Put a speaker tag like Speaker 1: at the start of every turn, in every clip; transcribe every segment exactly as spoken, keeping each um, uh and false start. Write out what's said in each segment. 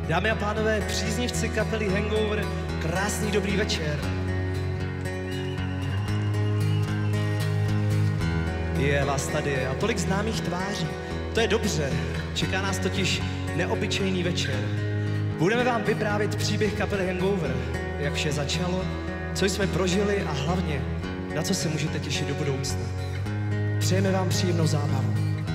Speaker 1: Dámy a pánové, příznivci kapely Hangover, krásný dobrý večer. Je vás tady a tolik známých tváří. To je dobře, čeká nás totiž neobyčejný večer. Budeme vám vyprávět příběh kapely Hangover, jak vše začalo, co jsme prožili a hlavně, na co se můžete těšit do budoucna. Přejeme vám příjemnou zábavu.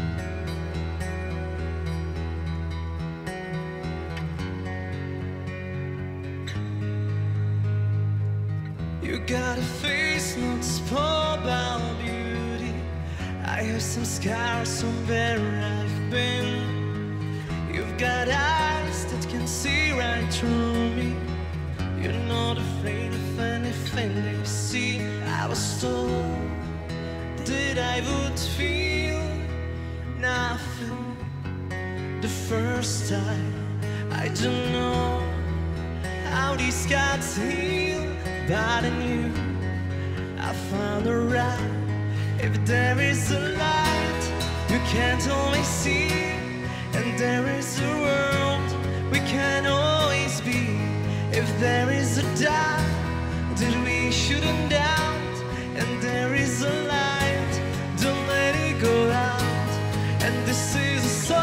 Speaker 2: You got a face not spoiled by beauty. I have some scars from where I've been. You've got eyes that can see right through me. You're not afraid of anything they see. I was told that I would feel nothing the first time. I don't know how these scars heal, but in you I found a right. If there is a light you can't always see, and there is a world we can always be. If there is a doubt that we shouldn't doubt, and there is a light, don't let it go out. And this is a song,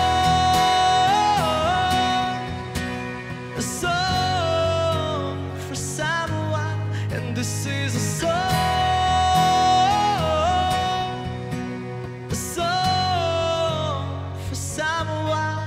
Speaker 2: a song for someone. And this is a song, a song for someone.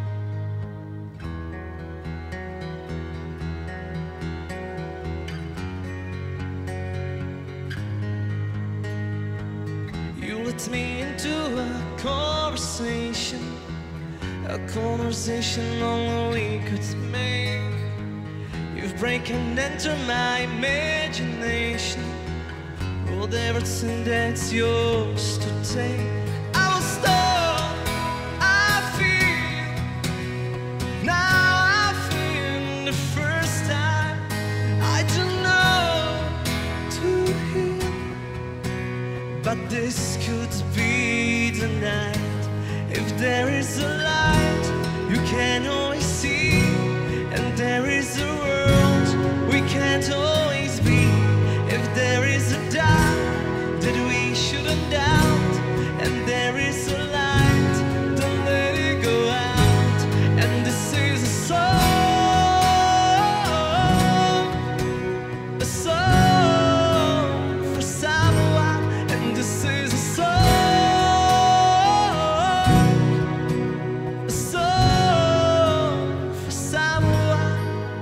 Speaker 2: You let me into a conversation, a conversation only we could make. You've broken into my imagination, all everything that's yours to take. I was stuck, I feel, now I feel the first time. I don't know to heal, but this could be the night. If there is a light you can always see, and there is a world we can't always be. If there is a doubt that we shouldn't doubt, and there is a light, don't let it go out. And this is a song, a song for someone. And this is a song, a song for someone.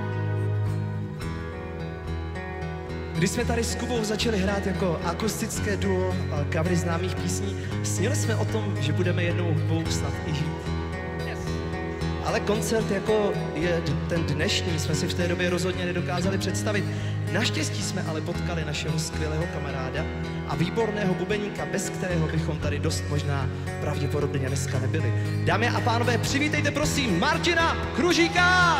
Speaker 1: Když jsme tady s Kubou začali hrát jako akustické duo covery známých písní, snili jsme o tom, že budeme jednou hudbou snad i žít. Yes. Ale koncert jako je ten dnešní jsme si v té době rozhodně nedokázali představit. Naštěstí jsme ale potkali našeho skvělého kamaráda a výborného bubeníka, bez kterého bychom tady dost možná pravděpodobně dneska nebyli. Dámy a pánové, přivítejte prosím Martina Kružíka!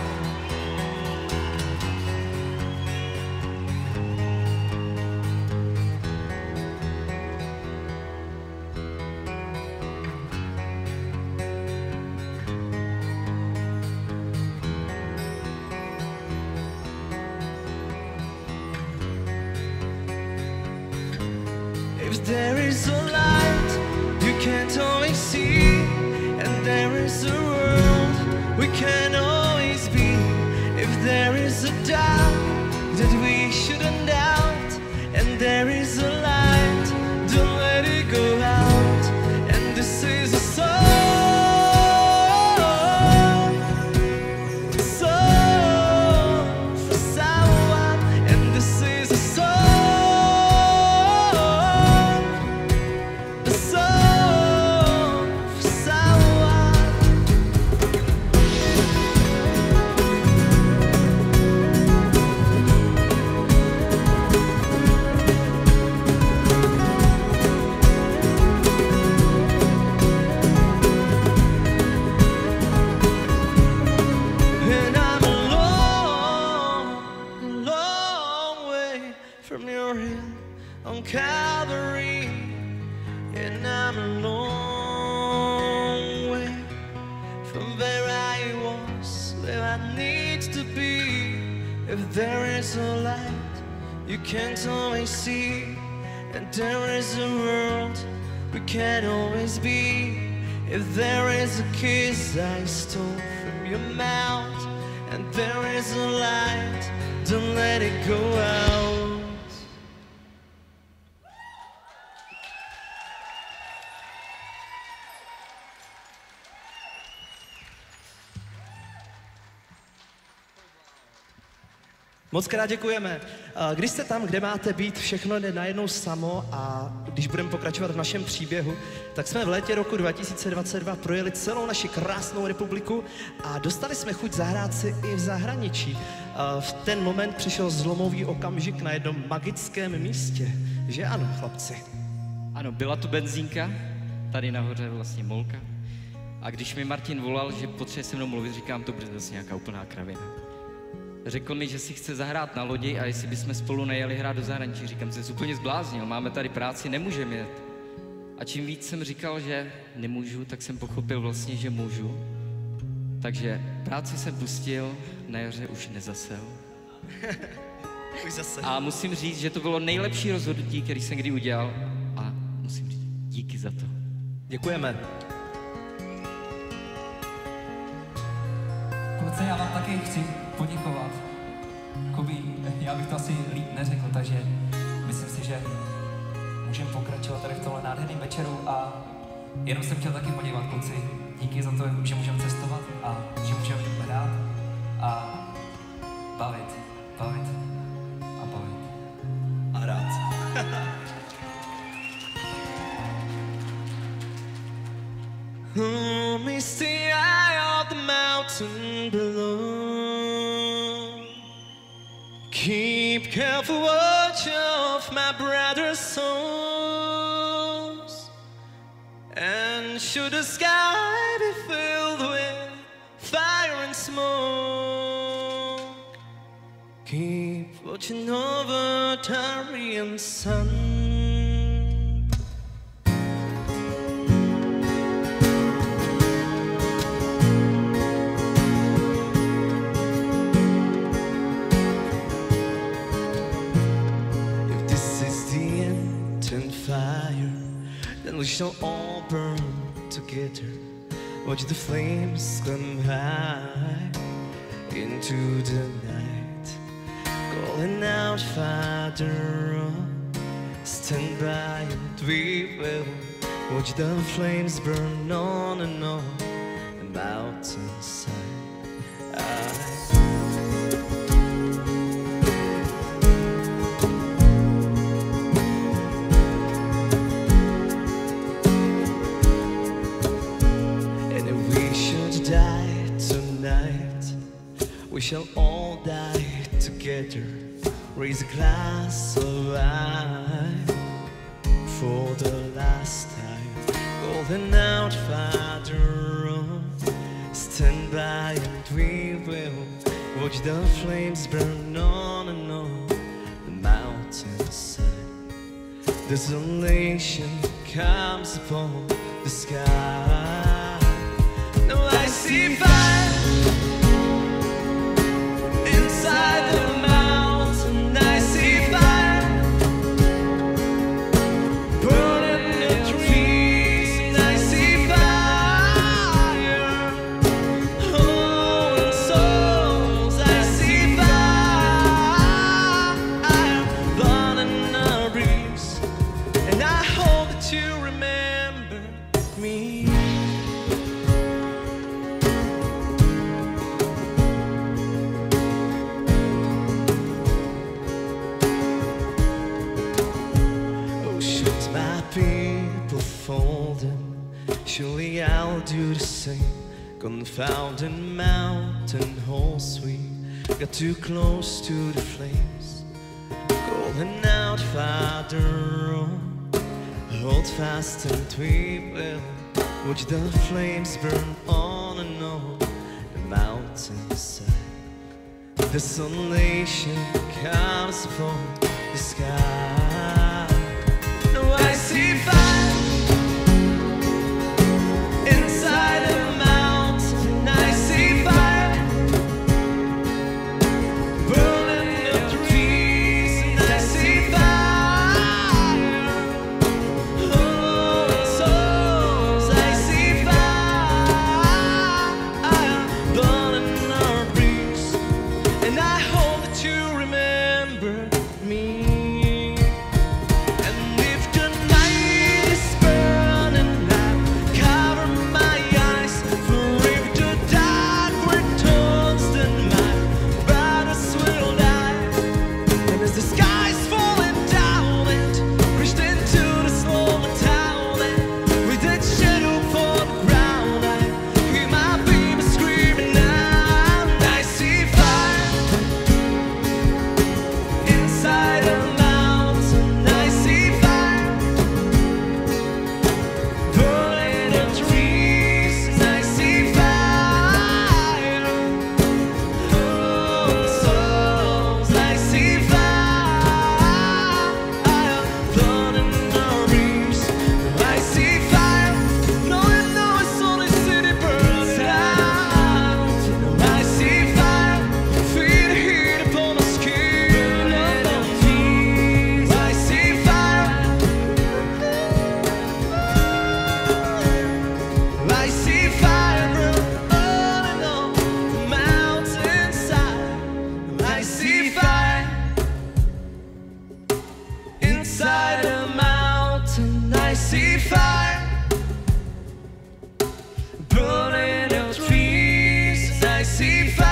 Speaker 2: If there is a light you can't always see, and there is a world we can always be. If there is a doubt that we shouldn't doubt, and there is a light, don't let it go out. And this is a song, a song for someone. And this is a song, If there is a light you can't always see, and there is a world we can't always be. If there is a kiss I stole from your mouth, and there is a light, don't let it go out.
Speaker 1: Moc krát děkujeme. Když jste tam, kde máte být, všechno jde najednou samo a když budeme pokračovat v našem příběhu, tak jsme v létě roku dva tisíce dvacet dva projeli celou naši krásnou republiku a dostali jsme chuť zahrát si i v zahraničí. V ten moment přišel zlomový okamžik na jednom magickém místě. Že ano, chlapci?
Speaker 3: Ano, byla tu benzínka, tady nahoře vlastně Molka. A když mi Martin volal, že potřebuje se mnou mluvit, říkám, to bude zase nějaká úplná kravina. Řekl mi, že si chce zahrát na lodi a jestli bychom spolu nejeli hrát do zahraničí. Říkám, že jsi úplně zbláznil, máme tady práci, nemůžeme jet. A čím víc jsem říkal, že nemůžu, tak jsem pochopil vlastně, že můžu. Takže práci jsem pustil, na jaře už nezasel.
Speaker 1: Už zase.
Speaker 3: A musím říct, že to bylo nejlepší rozhodnutí, který jsem kdy udělal. A musím říct, díky za to.
Speaker 1: Děkujeme.
Speaker 4: Kluci, já vám taky chci poděkovat. Jakoby, já bych to asi líp neřekl, takže myslím si, že můžeme pokračovat tady v tomhle nádherném večeru a jenom jsem chtěl taky poděkovat, kluci. Díky za to, že můžeme cestovat a že můžeme hrát a bavit, bavit a bavit.
Speaker 1: A hrát.
Speaker 2: Oh, misty eye of the mountain below. Keep careful watch of my brother's souls. And should the sky be filled with fire and smoke, keep watching over Tyrian sun. Then we shall all burn together. Watch the flames climb high into the night, calling out, Father, stand by and we will watch the flames burn on and on the mountainside. I we shall all die together. Raise a glass of wine for the last time, calling out, Father, stand by and we will watch the flames burn on and on the mountainside. Desolation comes upon the sky. Now I see fire inside the mountain. I see fire burning the trees, and I see fire, oh, in souls. I see fire burning the breeze, and I hope that you remember me. People folding, surely I'll do the same. Confounded mountain holes, we got too close to the flames, calling out, Father, hold fast and we will watch the flames burn on and on the mountainside. Desolation comes from the sky. I see fire inside a mountain. I see fire burning. see fire. Inside a mountain I see fire. Burning the trees I see fire.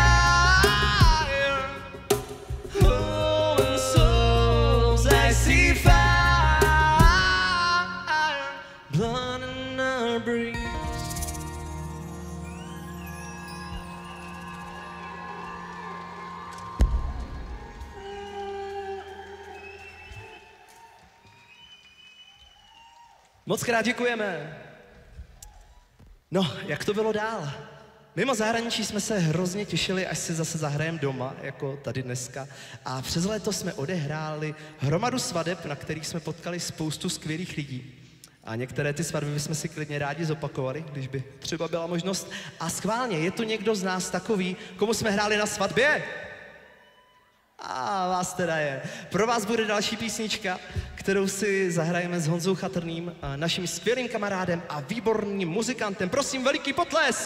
Speaker 2: Oh, and souls I see fire. Blood in our breeze.
Speaker 1: Moc krát děkujeme. No, jak to bylo dál? Mimo zahraničí jsme se hrozně těšili, až si zase zahrajeme doma, jako tady dneska. A přes léto jsme odehráli hromadu svadeb, na kterých jsme potkali spoustu skvělých lidí. A některé ty svatby bychom si klidně rádi zopakovali, když by třeba byla možnost. A schválně, je tu někdo z nás takový, komu jsme hráli na svatbě? A vás teda je. Pro vás bude další písnička, kterou si zahrajeme s Honzou Chatrným, naším skvělým kamarádem a výborným muzikantem. Prosím, veliký potlesk!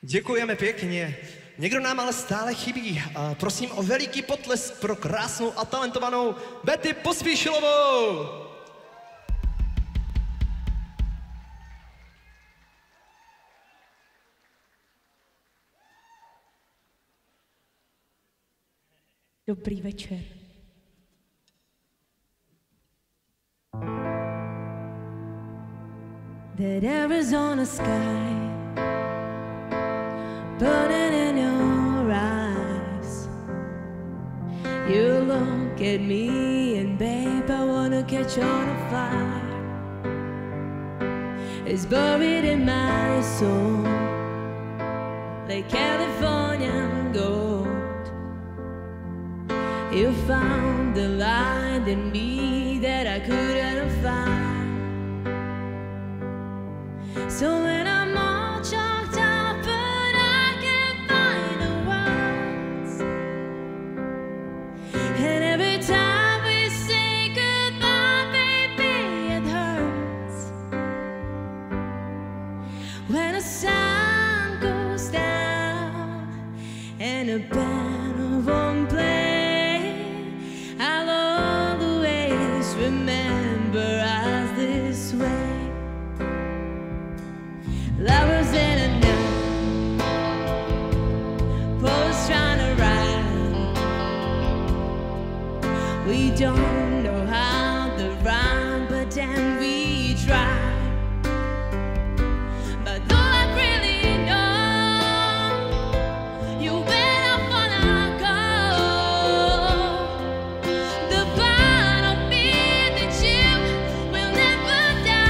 Speaker 1: Děkujeme pěkně. Někdo nám ale stále chybí. A prosím o veliký potlesk pro krásnou a talentovanou Betty Pospíšilovou.
Speaker 5: Dobrý večer. That Arizona sky burning in your eyes. You look at me and babe, I wanna catch on a fire. It's buried in my soul like Californian gold. You found the light in me that I couldn't find. So when I'm all chalked up but I can't find the words, and every time we say goodbye, baby, it hurts. When the sun goes down and a band won't play, I'll always remember us this way. Lovers in a night, poets trying to ride. We don't know how to rhyme, but then we try. But though I really know you went up on our go, the part of me that you will never die.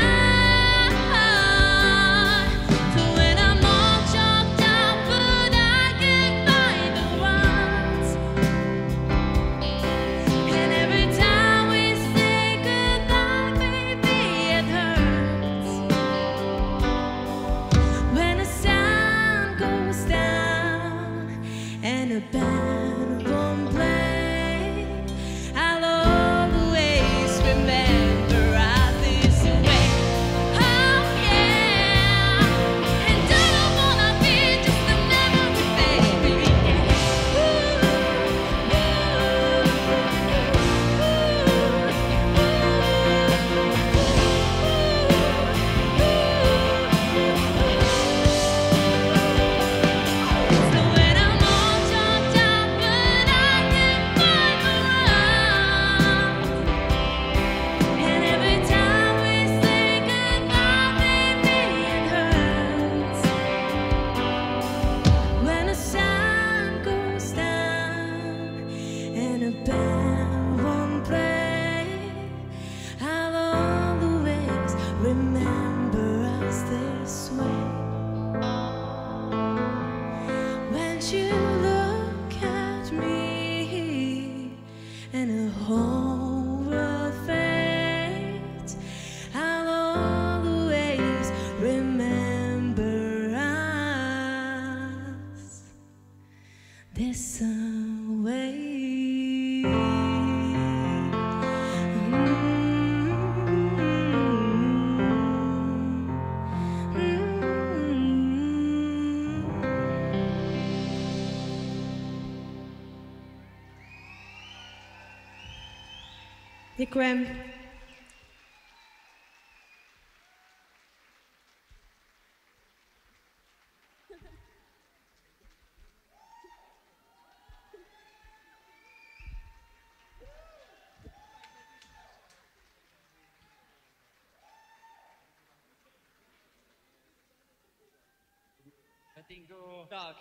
Speaker 5: This way. Děkujem.
Speaker 1: Tak.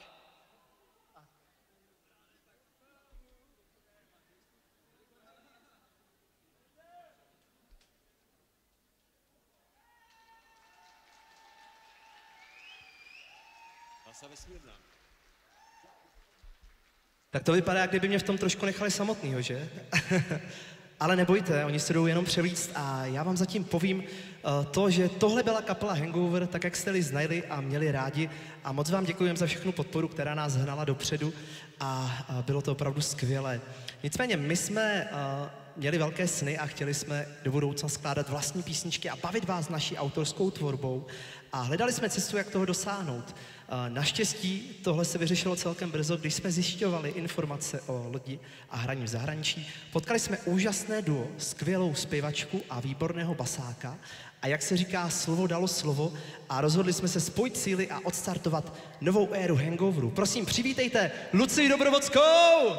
Speaker 1: Tak to vypadá, jak kdyby mě v tom trošku nechali samotnýho, že? Ale nebojte, oni se jdou jenom převlíct a já vám zatím povím uh, to, že tohle byla kapela Hangover, tak jak jste ji znali a měli rádi a moc vám děkujeme za všechnu podporu, která nás hnala dopředu a uh, bylo to opravdu skvělé. Nicméně my jsme uh, měli velké sny a chtěli jsme do budoucna skládat vlastní písničky a bavit vás naší autorskou tvorbou. A hledali jsme cestu, jak toho dosáhnout. Naštěstí tohle se vyřešilo celkem brzo, když jsme zjišťovali informace o lodi a hraní v zahraničí. Potkali jsme úžasné duo, skvělou zpěvačku a výborného basáka. A jak se říká, slovo dalo slovo a rozhodli jsme se spojit síly a odstartovat novou éru Hangoveru. Prosím, přivítejte Lucii Dobrovodskou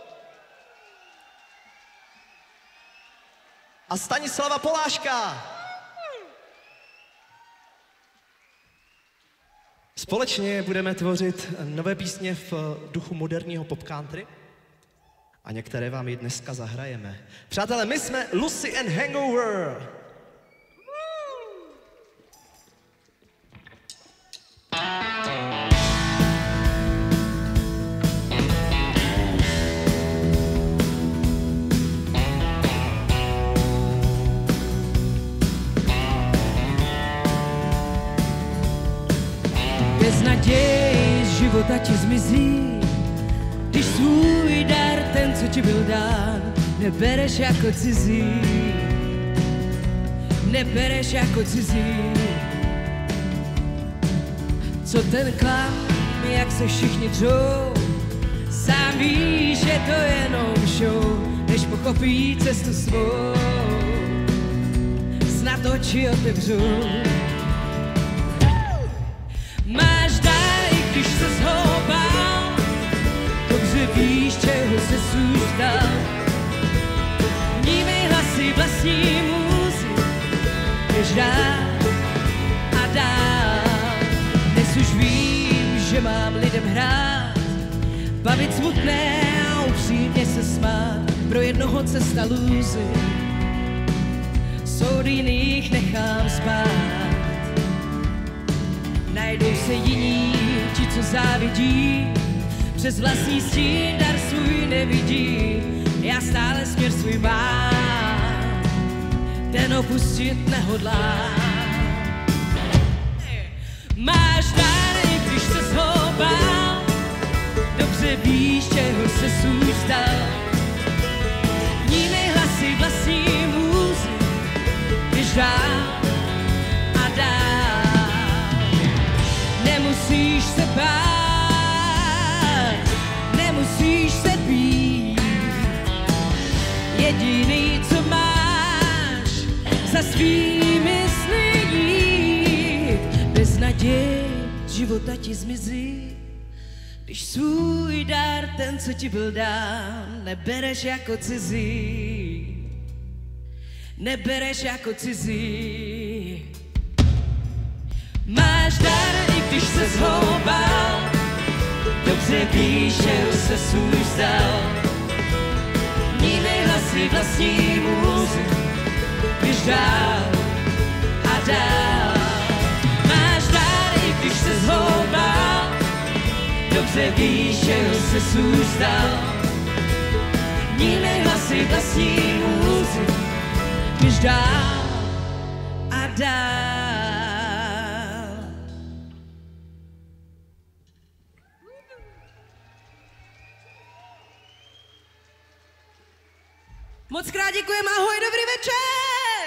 Speaker 1: a Stanislava Poláška. Společně budeme tvořit nové písně v duchu moderního pop country a některé vám i dneska zahrajeme. Přátelé, my jsme Lucy and Hangover.
Speaker 6: Beznaděj z života ti zmizí, když svůj dar, ten, co ti byl dán, nebereš jako cizí, nebereš jako cizí. Co ten klam, jak se všichni dřou, sám víš, že to je jenom show, než pochopí cestu svou, snad oči otevřou. Máš dár, i když se zhoubal, dobře víš, čeho se zůstal. Vnímej hlasy vlastní můzy, běž dál a dál. Dnes už vím, že mám lidem hrát, bavit smutné a upřímně se smát. Pro jednoho cesta lůzy, soud jiných nechám spát. Najdou se jiní, ti, co závidí, přes vlastní stín dar svůj nevidí. Já stále směr svůj mám, ten opustit nehodlám. Máš dar, i když se zhoubal, dobře víš, čeho se zůstal. Vnímej hlasy vlastní můzy, běž dál a dál. Nemusíš se bát, nemusíš se bít. Jediný, co máš, za svými sny jít. Beznaděj života ti zmizí, když svůj dar, ten, co ti byl dán, nebereš jako cizí, nebereš jako cizí. Máš dar, i když se zhoubal, dobře víš, čeho se svůj vzdal. Vnímej hlasy vlastní můzy, běž dál a dál. Máš dar, i když se zhoubal, dobře víš, čeho se svůj vzdal. Vnímej hlasy vlastní můzy, běž dál a dál. Moc krát děkujeme, ahoj, dobrý večer!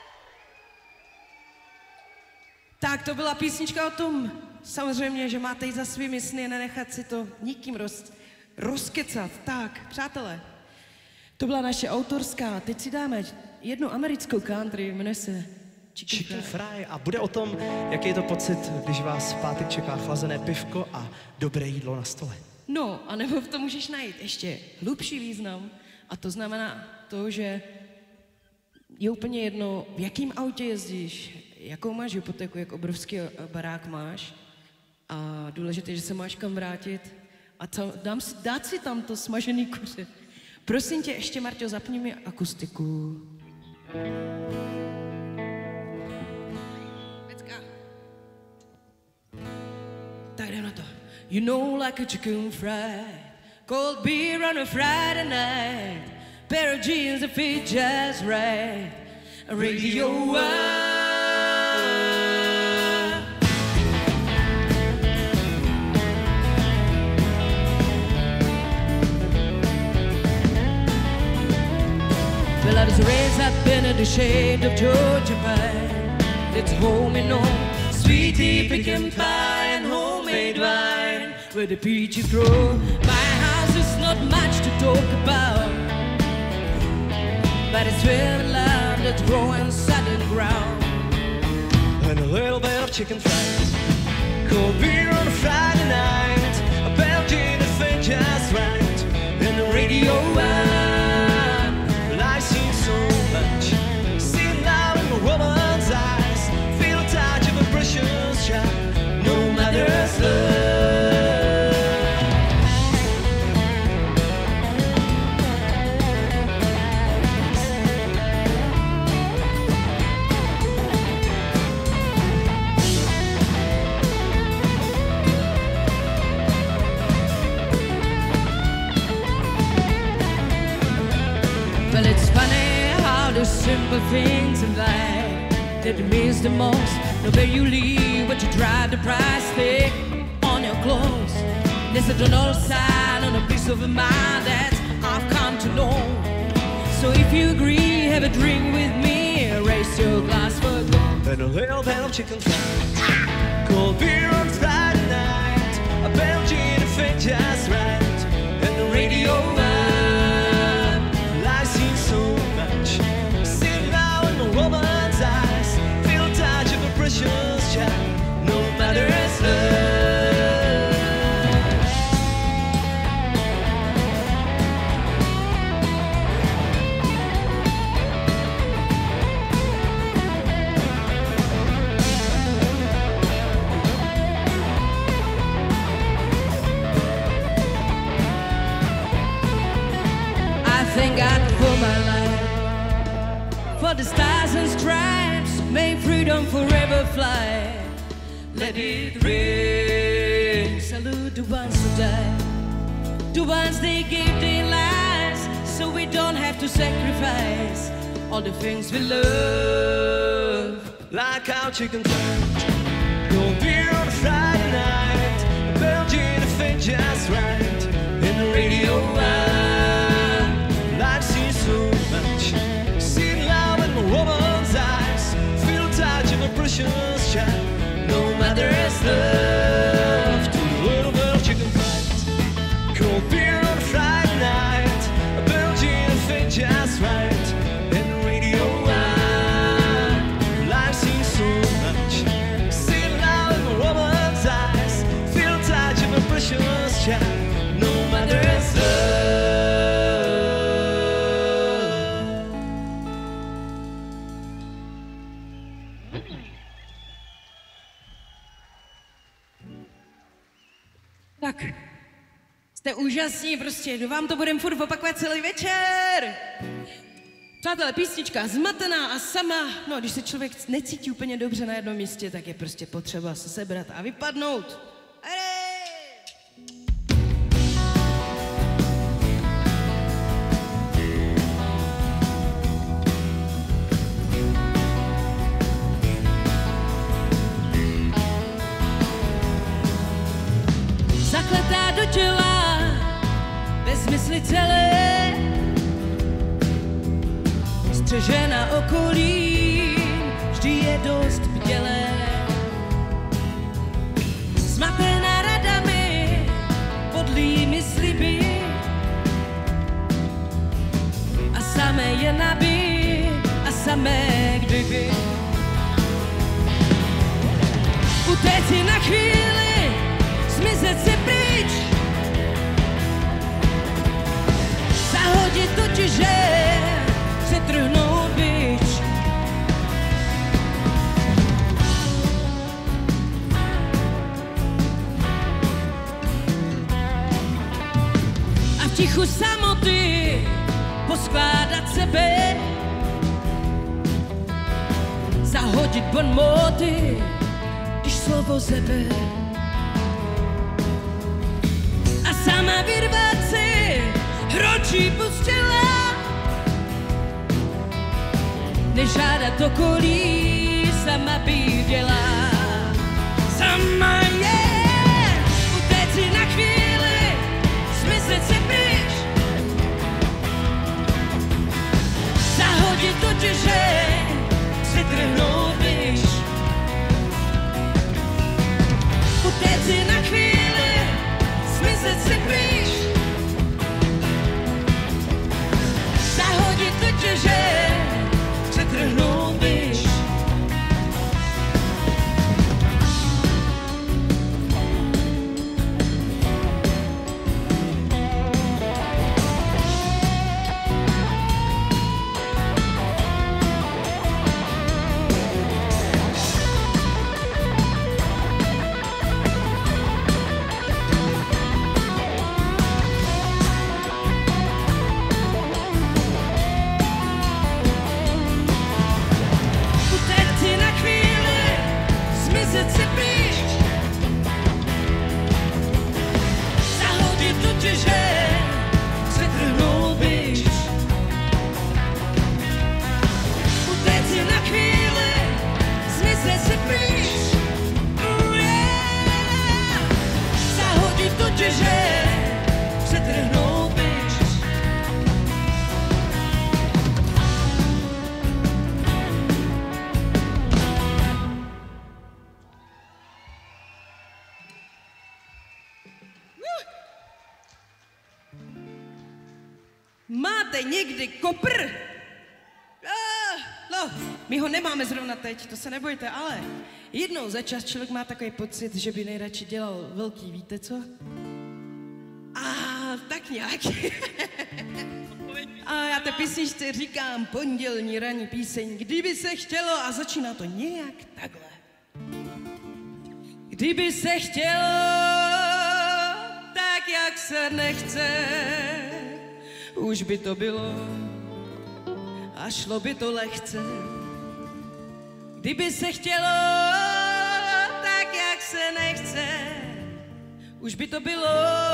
Speaker 6: Tak to byla písnička o tom, samozřejmě, že máte jít za svými sny, nenechat si to nikým roz, rozkecat. Tak, přátelé, to byla naše autorská, teď si dáme jednu americkou country, jmenuje se Chicken,
Speaker 1: Chicken
Speaker 6: Fry.
Speaker 1: Fry a bude o tom, jaký je to pocit, když vás v pátek čeká chlazené pivko a dobré jídlo na stole.
Speaker 6: No, a nebo v tom můžeš najít ještě hlubší význam, a to znamená to, že je úplně jedno, v jakým autě jezdíš, jakou máš hypotéku, jak obrovský barák máš a důležité, že se máš kam vrátit a tam, dám si, dát si tam to smažený kuře. Prosím tě, ještě, Marťo, zapni mi akustiku. Pecka. Tak jdem na to. You know, like a chicken fry, cold beer on a Friday night, pair of jeans that fit just right, a radio up. Well, I was raised up in the shade of Georgia pine. It's home, you know, sweetie pecan pie and homemade wine where the peaches grow. My house is not much to talk about, but it's where the love that's growing southern ground.
Speaker 2: And a little bit of chicken fries, cold beer on a Friday night, a Belgian thing just right, and the radio on. Well, I see so much, see it now in a woman's eyes, feel the touch of a precious child, no mother's love.
Speaker 6: Well, it's funny how the simple things in life that means the most. The way you leave, what you drive, the price tag on your clothes. There's a dollar sign on a piece of mind that I've come to know. So if you agree, have a drink with me, raise your glass for gold.
Speaker 2: And a little bit of chicken fries, cold beer on Friday night, a Belgian thing just right, and the radio on. So much, see it now in a woman's eyes, feel the touch of a precious child, no matter its love.
Speaker 6: I thank God for my life, for the stars and stripes, may freedom forever fly. Let it rain. Salute the ones who died, the ones they gave their lives, so we don't have to sacrifice all the things we love.
Speaker 2: Like our chicken fries, cold beer on a Friday night, a Belgian thing just right, in the radio on. Life seems so much, see it loud in a woman's eyes, feel the touch of a precious child, no matter its love. To a little bit of chicken fries, cold beer on a Friday night, a Belgian thing just right, in the radio on. Life seems so much, see it loud in a woman's eyes, feel the touch of a precious child, no matter its love.
Speaker 6: Tak, jste úžasní, prostě, vám to budeme furt opakovat celý večer. Přátelé, písnička zmatená a sama, no když se člověk necítí úplně dobře na jednom místě, tak je prostě potřeba se sebrat a vypadnout. Hej! Zakletá do těla, bez mysli celé, střežena okolí, vždy je dost bdělé. Zmatená radami, podlými sliby, a samé je nabí, a samé kdyby. Utéct si na chvíli, zmizet si pryč, zahodit totiž, že přetrhnout bič. A v tichu samoty poskládat sebe, zahodit bonmoty, když slovo zebe. Sama vyrvat si hročí pustila, nežádat okolí, sama býděla. Sama je, utéct si na chvíli, smyslet si pryč, totiž, že přitrhnout víš. Utéct si na chvíli, zmizet si prýš. Zahodit totiž, že přitrhnout víš. Máte někdy kopr? Ah, no, my ho nemáme zrovna teď, to se nebojte, ale jednou za čas člověk má takový pocit, že by nejradši dělal velký, víte co? A tak nějak. A já té písničce říkám pondělní ranní píseň, kdyby se chtělo, a začíná to nějak takhle. Kdyby se chtělo, tak jak se nechce, už by to bylo a šlo by to lehce. Kdyby se chtělo, tak jak se nechce, už by to bylo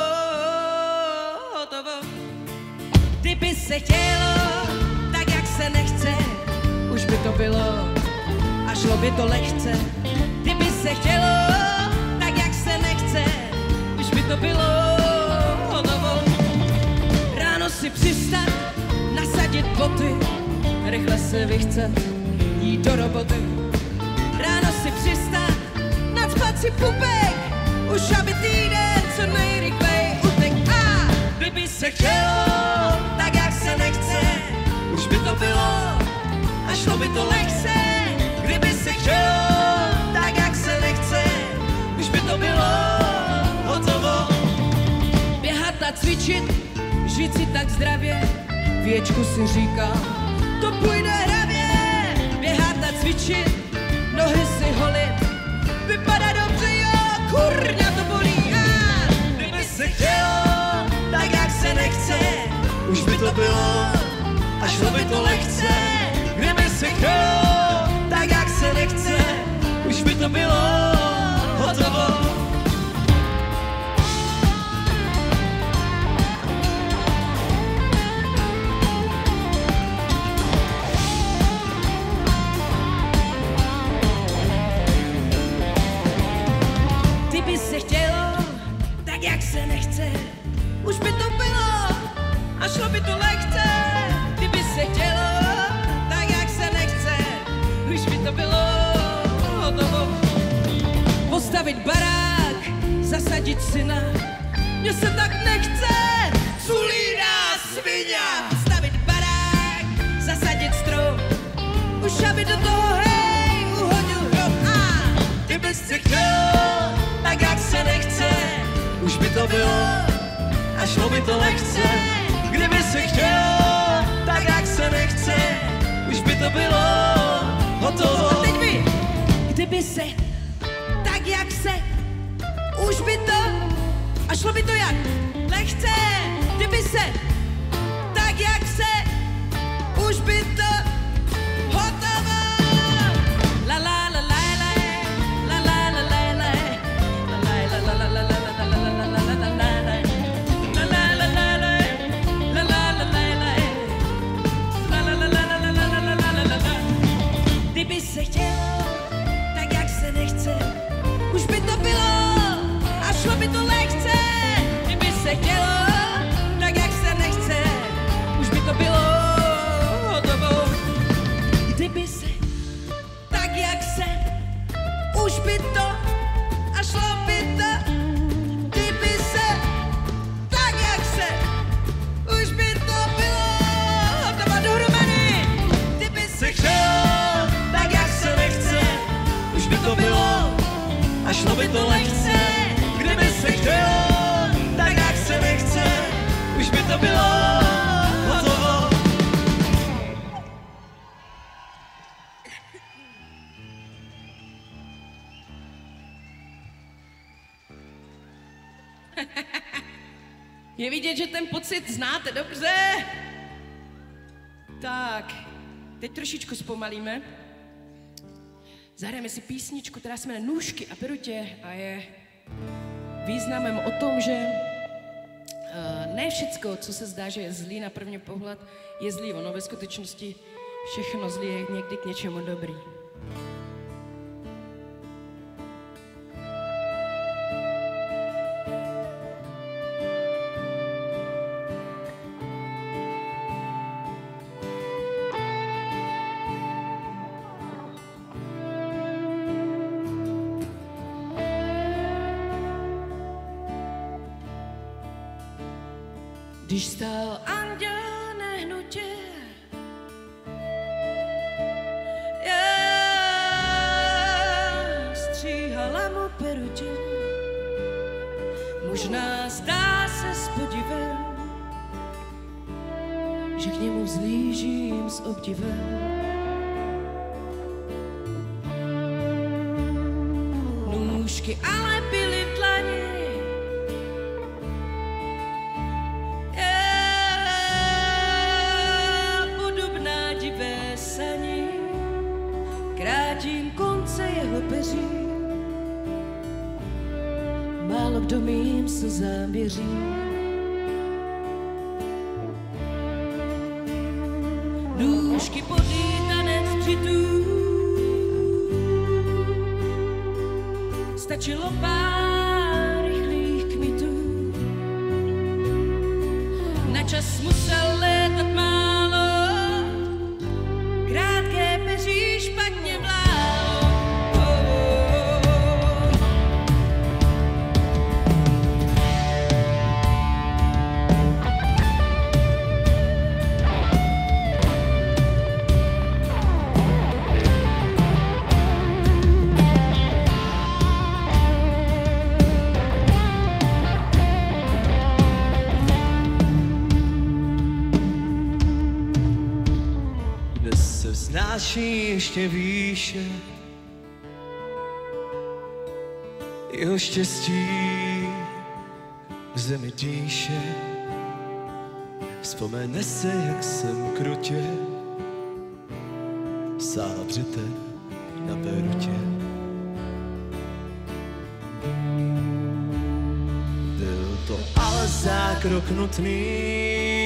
Speaker 6: hotovo. Kdyby se chtělo, tak jak se nechce, už by to bylo a šlo by to lehce. Kdyby se chtělo, tak jak se nechce, už by to bylo hotovo. Ráno si přistat, nasadit boty, rychle se vychcet, jít do roboty. Ráno si přistat, nacpat si pupek, už aby týden co nejrychleji utek. A kdyby se chtělo, tak jak se nechce, už by to bylo a šlo by to lehce. Kdyby se chtělo, tak jak se nechce, už by to bylo hotovo. Běhat a cvičit, žít si tak zdravě, věčku si říkám, to půjde hravě. Běhat a cvičit, nohy si holit, vypadá dobře, jo, kurňa to bolí. A kdyby se chtělo, tak jak se nechce, už by to bylo a šlo by to lehce. Kdyby se chtělo, tak jak se nechce, už by to bylo hotovo. Kdyby se chtělo, tak jak se nechce, už by to bylo a šlo by to lehce. Kdyby se chtělo, tak jak se nechce, už by to bylo hotovo. Postavit barák, zasadit syna, mně se tak nechce, culíná svině. Postavit barák, zasadit strom, už aby do toho hej uhodil hrom. A kdyby se chtělo, tak jak se nechce, už by to bylo a šlo by to lehce. Kdyby se chtělo, tak jak se nechce, už by to bylo hotovo. A teď vy, kdyby se, tak jak se, už by to a šlo by to jak lehce. Kdyby se, tak jak se, už by to hotovo. La la la la la la la la la la la la la la la. Kdyby se chtělo, tak jak se nechce, už by to bylo a šlo by to lehce. Kdyby Je vidět, že ten pocit znáte dobře. Tak, teď trošičku zpomalíme. Zahrajeme si písničku, která se jmenuje Nůžky a perutě a je významem o tom, že uh, ne všecko, co se zdá, že je zlý na první pohled, je zlý. Ono ve skutečnosti všechno zlý je někdy k něčemu dobrý. Když stál anděl nehnutě, já stříhala mu perutě. Možná zdá se s podivem, že k němu vzlížím s obdivem. Nůžky ale byly v dlani, krátím konce jeho peří, málo kdo mým slzám věří. Nůžky podlítanec přitů, stačilo pár rychlých kmitů, na čas musel létat málo, krátké peří špatně vlálo.
Speaker 2: Vznáší ještě výše, jeho štěstí v zemi dýše. Vzpomene se, jak jsem krutě sál břetem na perutě. Byl to ale zákrok nutný,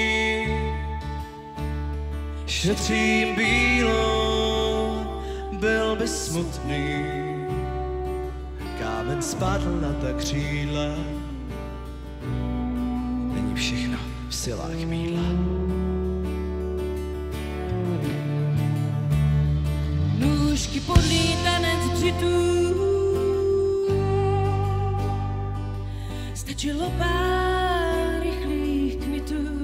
Speaker 2: šetřím bílou, byl by smutný. Kámen spadl na ta křídla, není všechno v silách mídla.
Speaker 6: Nůžky podlítanec břitů, stačilo pár rychlých kmitů,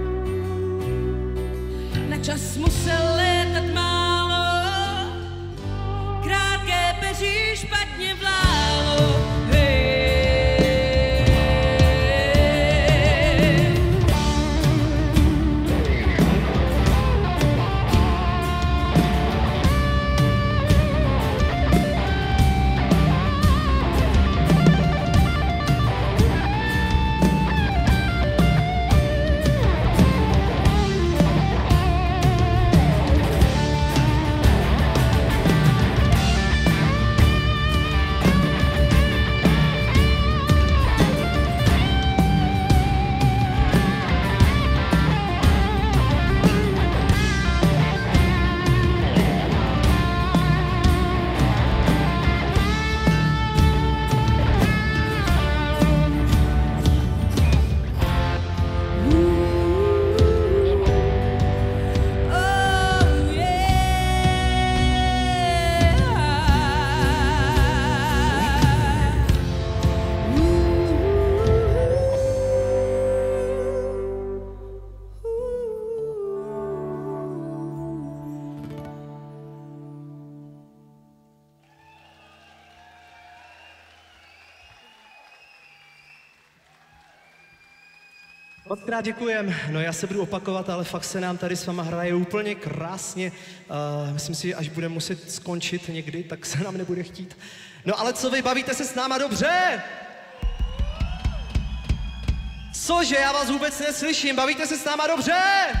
Speaker 6: na čas musel létat málo, krátké peří špatně vlálo. Hey.
Speaker 1: Moc krát děkujem. No já se budu opakovat, ale fakt se nám tady s váma hraje úplně krásně. Uh, myslím si, že až budeme muset skončit někdy, tak se nám nebude chtít. No ale co vy, bavíte se s náma dobře? Cože, já vás vůbec neslyším, bavíte se s náma dobře?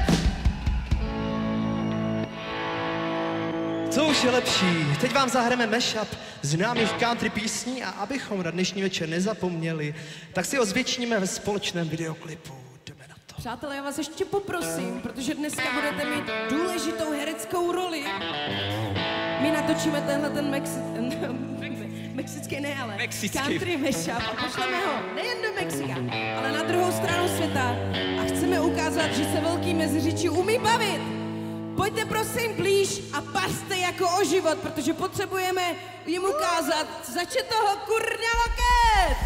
Speaker 1: Co už je lepší, teď vám zahrajeme mashup známých country písní a abychom na dnešní večer nezapomněli, tak si ho zvětšníme ve společném videoklipu. Jdeme na to.
Speaker 6: Přátelé, já vás ještě poprosím, protože dneska budete mít důležitou hereckou roli. My natočíme tenhle ten Mexi... mexický, ne ale,
Speaker 3: Mexický.
Speaker 6: country mashup a pošleme ho nejen do Mexika, ale na druhou stranu světa a chceme ukázat, že se velký meziříčí umí bavit. Pojďte prosím blíž a pařte jako o život, protože potřebujeme jim ukázat, zač je toho kurňa loket!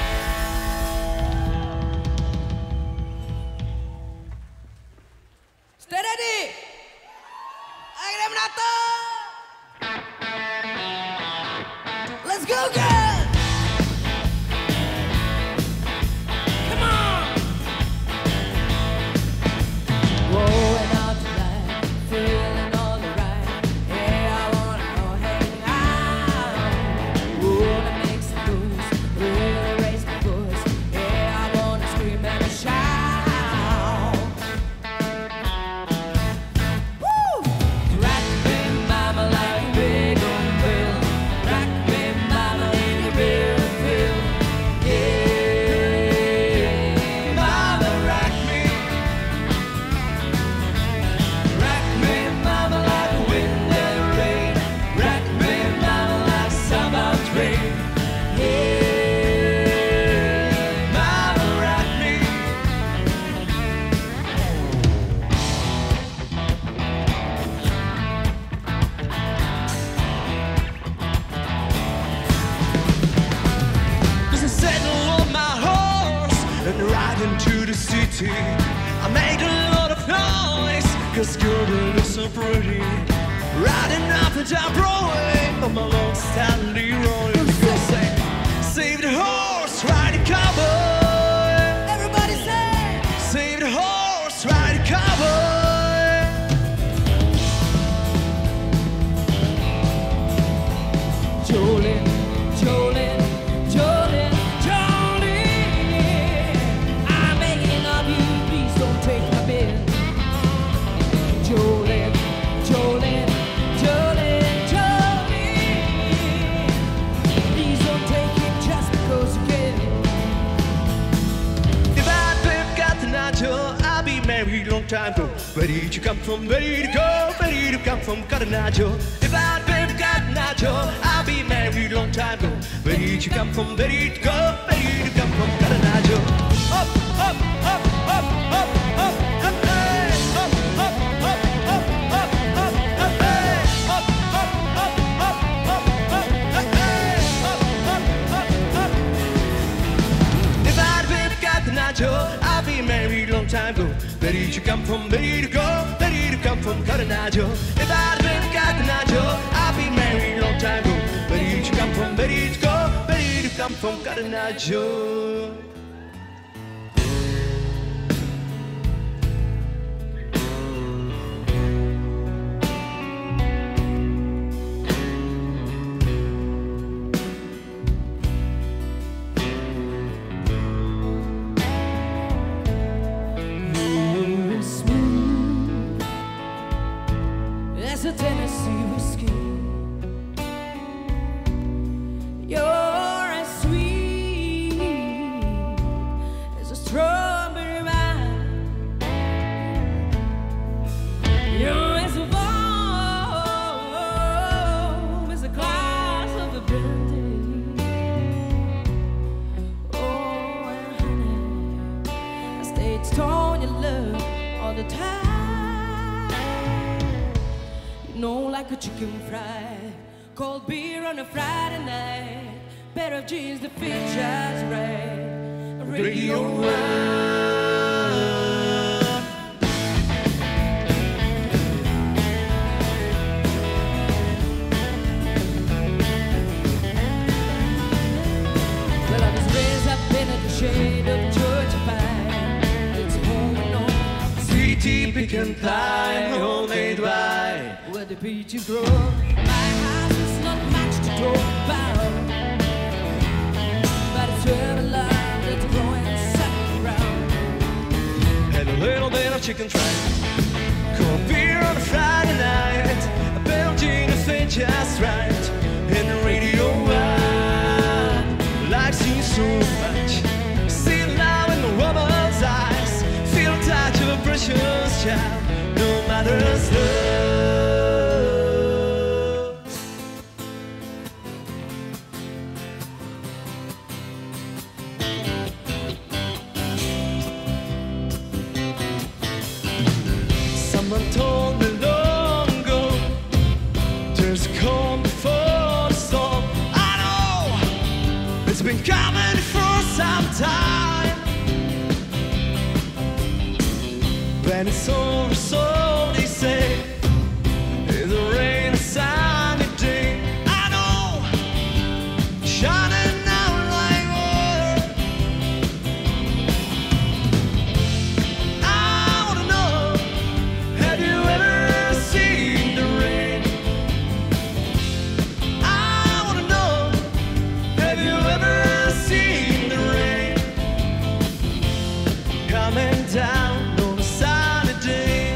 Speaker 6: Jste ready? A jdem na to! Let's go, girl! Come on! Going out tonight, feeling all right. Yeah, I wanna go hang out. Wanna make some moves, really raise my voice. Yeah, I wanna scream and shout. Woo! Rock me, mama, like a big old bill. Rock me, mama, in a real feel. Yeah, mama, rock me. Rock me, mama, like a wind and rain. Rock me, mama, like summer rain. Yeah, mama, rock me.
Speaker 2: Just settle on my horse and ride into the city. I made a lot of noise, cause girl, you look so pretty. Riding up and down Broadway on my long Stanley Roy. People say, save the horse, ride the cowboy.
Speaker 6: Everybody say,
Speaker 2: Save the horse, ride the cowboy.
Speaker 6: Jolene, Jolene, Jolene, Jolene. I'm begging of you, please don't take my bill. Jolene, Jolene, Jolene, Jolene. Please don't take it just because you can.
Speaker 2: If I'd been got the nacho, I'll be married long time ago. Where did you come from? Where did you go? Where did you come from? Got a nacho. If I'd been got the nacho, I'll be married long time ago. Where did you come from? Where did you go? Where did you come from? Got a nacho. Up, up, up, up, up, up, up, hey. Up, up, up, up, up, up, up, hey. Up, up, up, up, up, up, up, hey. Up, up, up, up. If I'd been got the nacho, I'll be married long time ago. Where did you come from? Where did you go? Where did you come from? Got a nacho. If I'd been got the nacho, I'll be married long time ago. Where did you come from? Where did you go? Where did you come from? Got a nacho.
Speaker 6: You're smooth as a Tennessee whiskey. You're as sweet as a strawberry wine. You're as warm as a glass of a brandy. Oh, and honey, I stayed strong in love all the time. You know, like a chicken fried, cold beer on a Friday night, pair of jeans that fit just right, a radio ride. Well, I was raised up in the shade of Georgia pine. It's home and home
Speaker 2: Sweet tea, pecan pie, homemade wine.
Speaker 6: where the peaches grow. My house is not much to talk about, but it's where the love that's growing suck around.
Speaker 2: chicken fried. Cold beer on a Friday night, a Belgian to fit just right. And the radio I like you so much. See it now in the woman's eyes, feel the touch of a precious child, no mother's love. Someone told me long ago, there's a calm before the storm. I know it's been coming for some time. When it's over, so they say, it's a rain, a sunny day. I know, shining out like water. I wanna know, have you ever seen the rain? I wanna know, have you ever seen the rain coming down on a sunny day?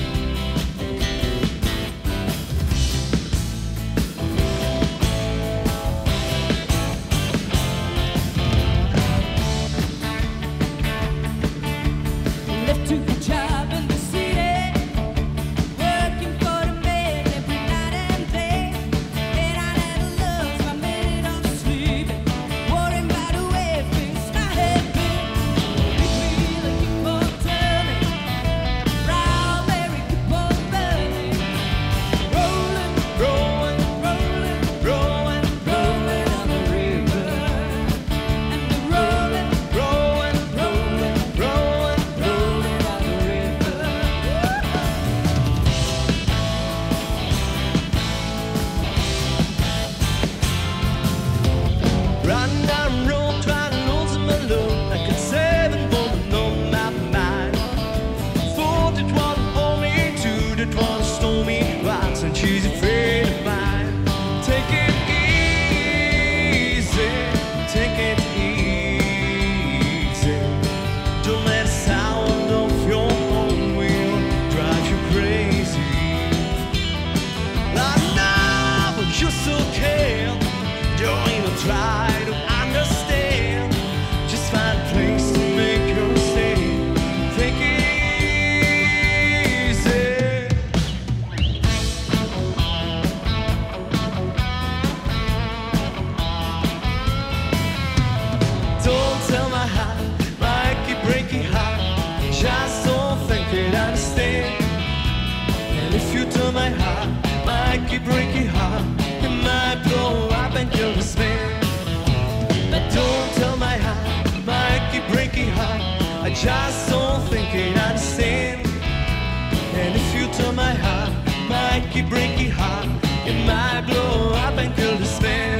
Speaker 5: Left to a job in the city, working for the man every night and day. And I never lost my minute of sleep, worrying about the way things might have been. Make me the keep on turning, round Mary keep on burning, rolling,
Speaker 2: Rolling,
Speaker 5: rolling,
Speaker 2: rolling,
Speaker 5: rolling on the river, and the rolling,
Speaker 2: rolling,
Speaker 5: rolling,
Speaker 2: rolling.
Speaker 5: rolling on the river.
Speaker 2: Riding down the road, trying to lose my load. I got seven women on my mind. Four that want to own me, two that want to stole me. One and she's afraid of mine. Take it easy, take it easy. Don't let the sound of your own wheel drive you crazy. Like now, but you still care. Don't even try to understand. Just find a place to make your stay. Take it easy. Don't tell my heart, my achy breaky heart. Just don't think it understand. And if you tell my heart, my achy breaky heart, it might blow up and kill this man. But don't tell my heart, my achy breaky heart, I just don't think it understand. And if you tell my heart, my achy breaky heart, it might blow up and kill this man.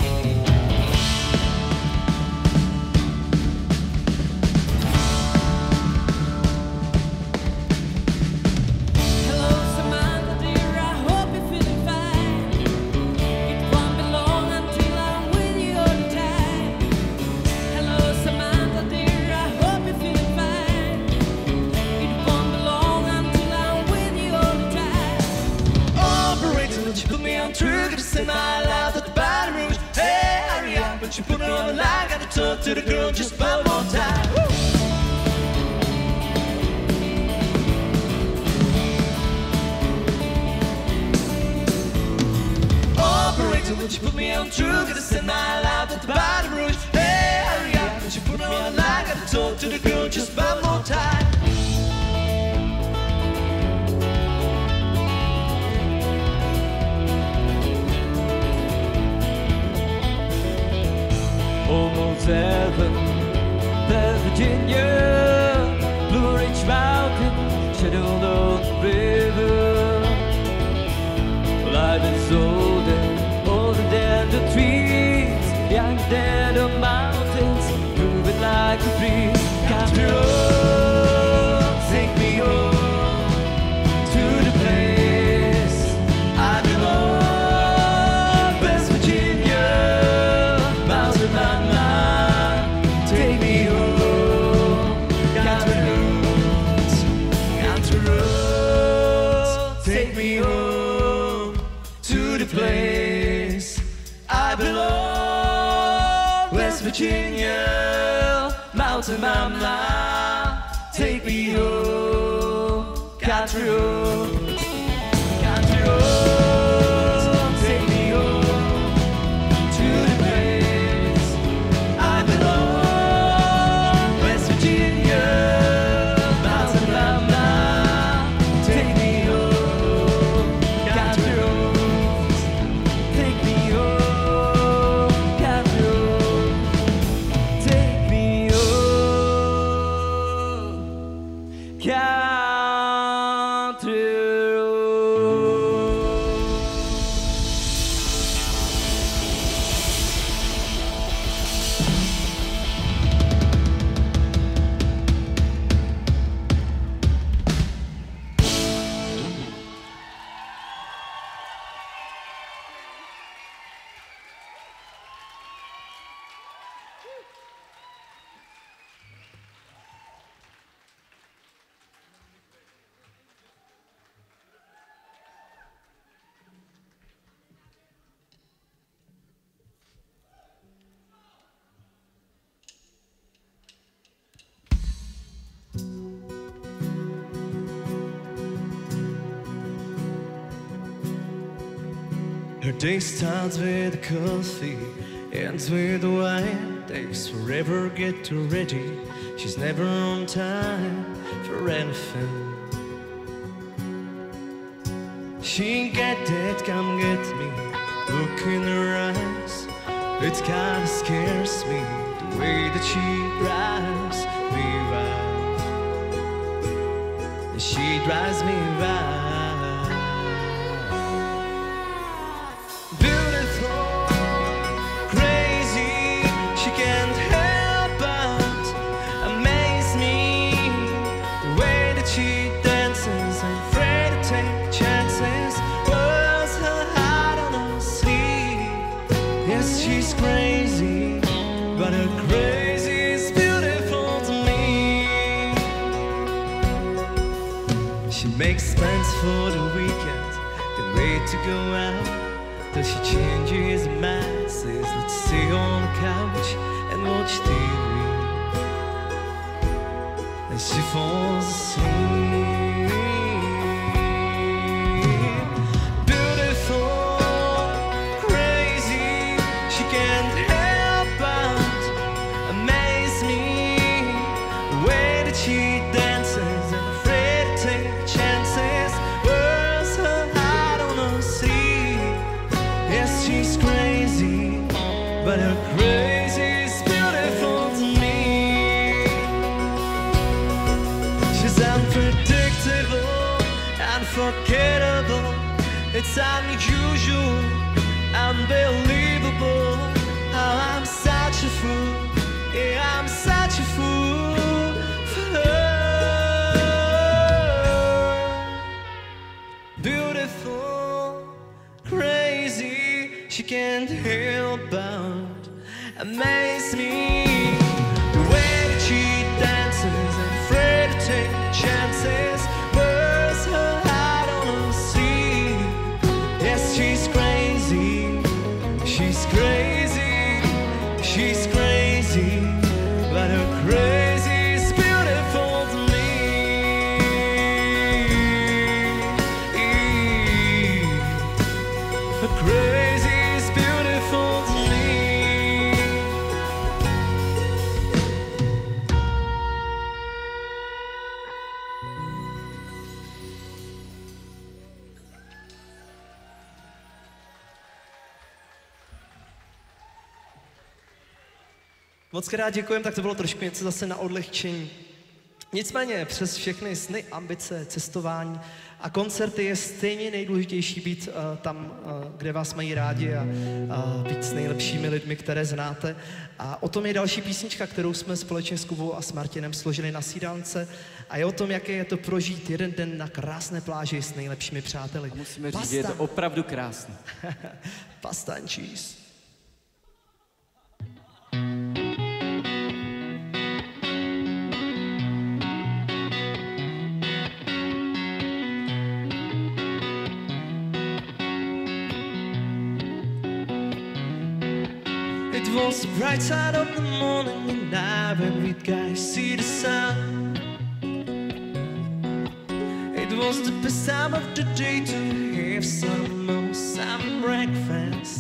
Speaker 5: Hello Samantha dear, I hope you're feeling fine. It won't be long until I'm with you all the time. Hello Samantha dear, I hope you're feeling fine. It won't be long until I'm with you all the time.
Speaker 2: Operator, would you put me on trigger to send my life at the bottom rouge? Hey, hurry up, but you put me on the line. Gotta talk to the girl just one more time. Woo! Operator, would you put me on trigger to send my life at the bottom rouge? Hey, hurry up, but you put me on the line. Gotta talk to the girl just one more time.
Speaker 3: Almost heaven, West Virginia, Blue Ridge Mountain, shadowed on the river. Life is older, older than the trees, younger than the mountains, moving like a breeze. Country roads, take me home to the place I belong. West Virginia, mountain man, take me home. Country roads,
Speaker 2: me home to the place I belong. West Virginia, Mountain Mama, take me home, country roads, country roads, take me home to the place I belong. West Virginia, Mountain Mama, take me home, country roads, take me home, country roads, take me home, country
Speaker 1: Her day starts with coffee, ends with wine. Takes forever get her ready. She's never on time for anything. She get that, come get me. Look in her eyes, it kinda scares me. The way that she drives me wild. She drives me wild. She's crazy, but her crazy is beautiful to me. She makes plans for the weekend, can't wait to go out. Till she changes her mind, says let's sit on the couch and watch T V. And she falls asleep. She dances and afraid to take chances. Where's her heart on her sleeve? Yes, she's crazy, but her crazy is beautiful to me. She's unpredictable, unforgettable. It's unusual, unbelievable. How I'm such a fool, yeah, I'm such a fool. Beautiful, crazy, she can't help but amaze me. The way that she dances and afraid to take chances. Wears her heart on her sleeve. Yes, she's crazy, she's crazy, she's crazy, but her crazy is beautiful to me. Crazy is beautiful to me. Moc krát děkujem, tak to bylo trošku něco zase na odlehčení. Nicméně přes všechny sny, ambice, cestování a koncerty je stejně nejdůležitější být uh, tam, uh, kde vás mají rádi a uh, být s nejlepšími lidmi, které znáte. A o tom je další písnička, kterou jsme společně s Kubou a s Martinem složili na Sídalce. A je o tom, jaké je to prožít jeden den na krásné pláži s nejlepšími přáteli.
Speaker 3: A musíme říct, že je to opravdu krásné.
Speaker 1: Pasta and cheese.
Speaker 2: It was the bright side of the morning and night when we guys see the sun. It was the best time of the day to have some some breakfast.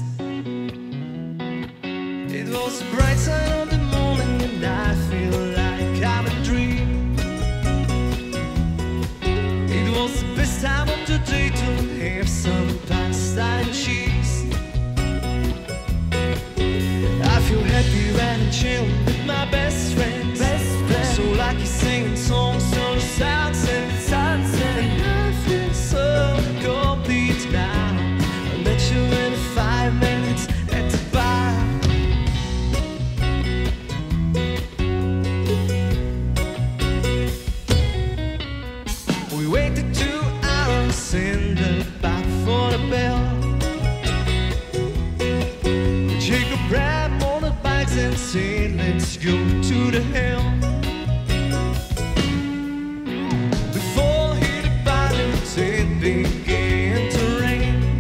Speaker 2: It was the bright side of the morning and I feel like I'm a dream. It was the best time of the day to have some pasta and cheese. I feel happy when I'm chilling with my best friends. Best friend. So lucky singing songs on the sunset, sunset. And I feel so complete now. I met you in five minutes at the bar. We waited two hours in the bar for the bell. Jacob grabbed motorbikes and said, let's go to the hill. Before he departed, it began to rain.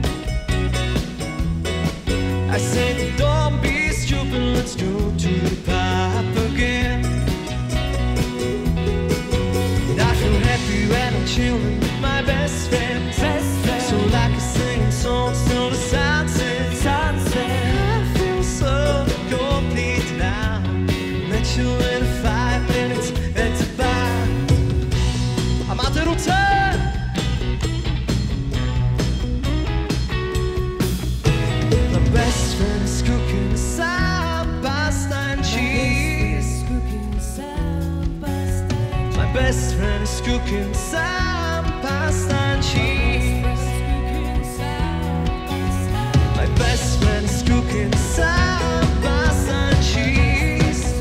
Speaker 2: I said, don't be stupid, let's go to the pub again. And I feel happy when I'm chilling with my best friend. Best friend. So like I sing songs till the sunset, sunset. I feel so complete now. Met you in five minutes at the bar. A máte ruce? My best friend is cooking some pasta and cheese. My best friend is cooking some pasta and cheese. My best friend is cooking some pasta and cheese.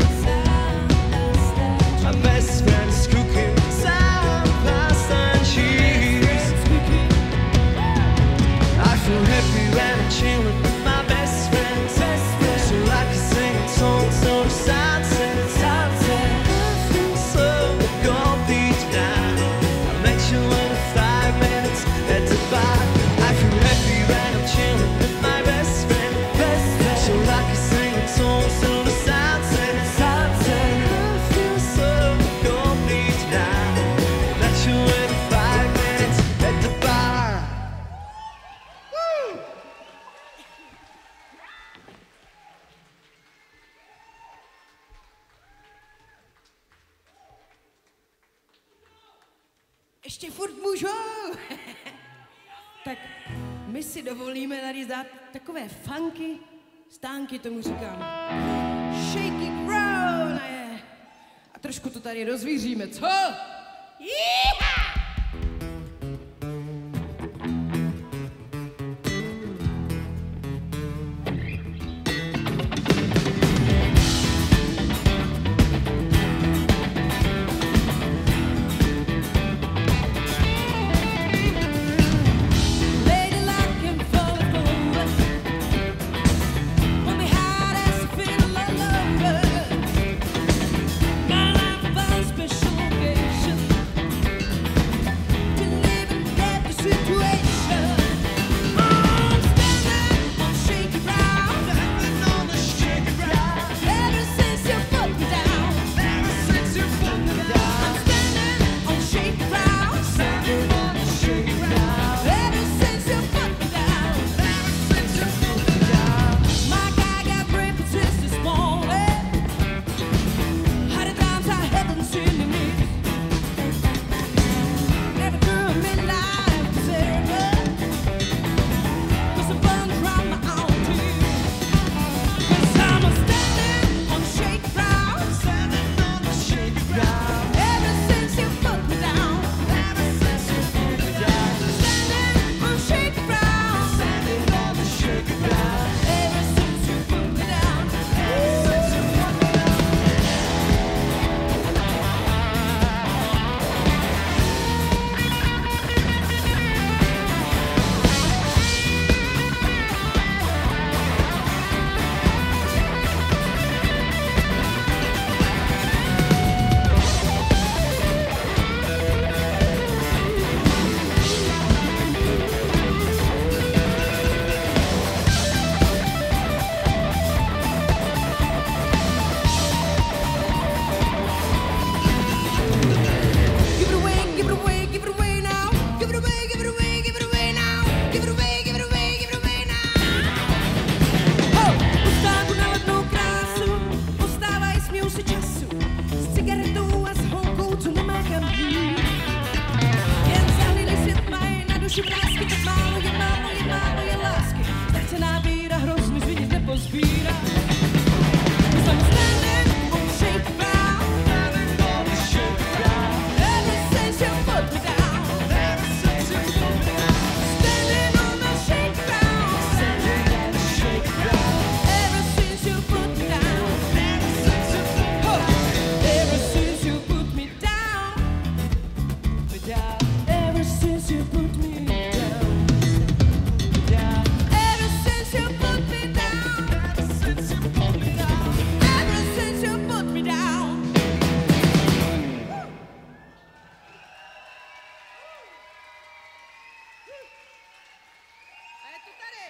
Speaker 2: My best friend is cooking some pasta and cheese. I feel happy when I'm chilling with my best friends. So like I sing songs on the sunset, sunset. I feel so complete now. I met you in five minutes at the bar. I feel happy when I'm chilling with my best friend. Best friend. So like I sing songs on the sunset, sunset. I feel so complete now. I met you in five minutes at the bar. Woo!
Speaker 6: Ještě furt můžu. Tak my si dovolíme tady dát takové funky stánky, tomu říkám. Shake it round. A, je. A trošku to tady rozvíříme, co? Jíha!
Speaker 5: Special occasion.
Speaker 6: duši vrásky, tak málo je, málo je, málo je lásky. Ztracená víra hrozný zvinit nepozbírá. I'm standing on shaky ground. Ever since you put me down. Standing on the shaky ground. Ever since you put me down. Ever since you put me down. Ever since you put me down. Ever since you put me down. Ever since you put me down. A je to tady.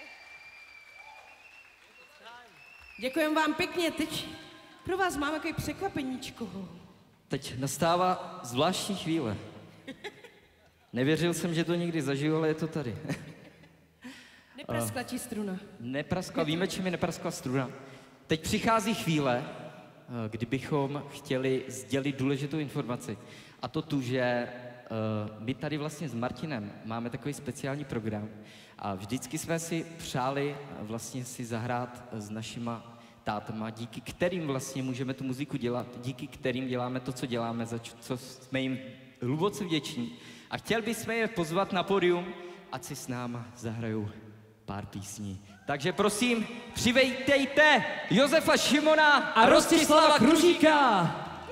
Speaker 6: Děkujeme vám pěkně, teď pro vás mám takový překvapeníčko.
Speaker 3: Teď nastává zvláštní chvíle. Nevěřil jsem, že to někdy zažiju, ale je to tady.
Speaker 6: Nepraskla ti struna.
Speaker 3: Nepraskla, víme, čím je nepraskla struna. Teď přichází chvíle, kdybychom chtěli sdělit důležitou informaci. A to tu, že uh, my tady vlastně s Martinem máme takový speciální program a vždycky jsme si přáli vlastně si zahrát s našima tátama, díky kterým vlastně můžeme tu muziku dělat, díky kterým děláme to, co děláme, za co jsme jim hluboce vděční. A chtěl bychom je pozvat na pódium, ať si s náma zahrajou pár písní. Takže prosím, přivejtejte Josefa Šimona a Rostislava Kružíka.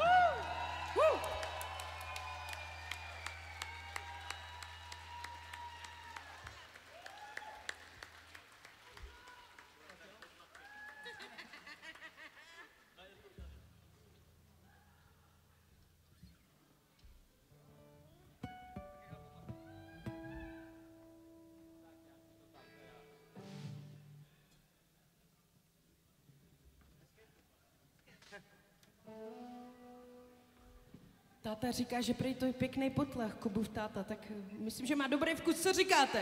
Speaker 6: Táta říká, že prý to je pěkný potlach, Kubův táta, tak myslím, že má dobrý vkus, co říkáte?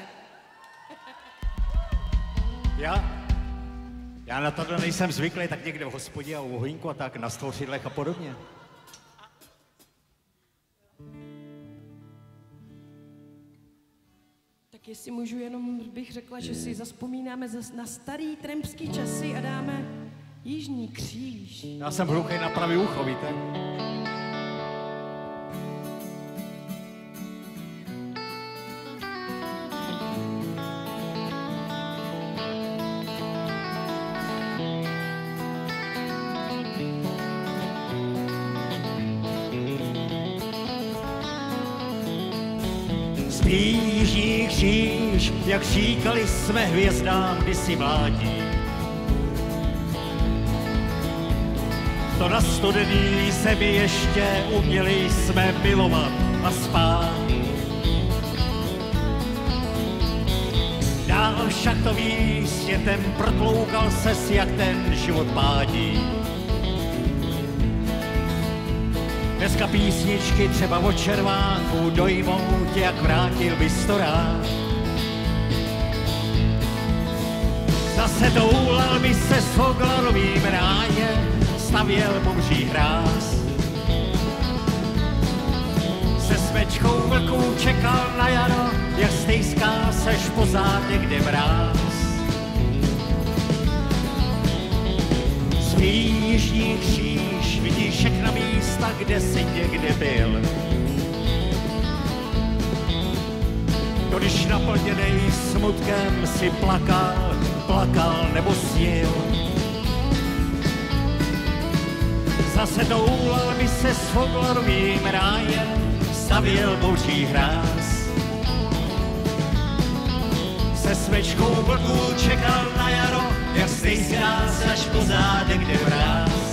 Speaker 7: Já, já na tohle nejsem zvyklý, tak někde v hospodě a u ohýnku a tak na stvořidlech a podobně.
Speaker 6: Tak jestli můžu, jenom bych řekla, že si zazpomínáme na starý trampský časy a dáme Jižní kříž.
Speaker 7: Já jsem hluchý na pravý ucho, víte? Jižní kříž, jak říkali jsme hvězdám kdysi mládí. To na studený zemi ještě uměli jsme milovat a spát. Dál však to ví, světem protloukal ses, jak ten život pádí. Dneska písničky třeba o červánku dojmou tě, jak vrátil bys to rád. Zase toulal by se s foglarovým rájem, stavěl bobří hráz. Se smečkou vlků čekal na jaro, jak stejská seš po zádě, kde mráz. Svý jižní kříž vidíš všechna místa, kde jsi někde byl. To když naplněnej smutkem si plakal, plakal nebo snil. Zase toulal by se s foglarovým rájem, stavěl bouří hráz. Se smečkou vlků čekal na jaro, jak stejská se až po zádech, kde mráz.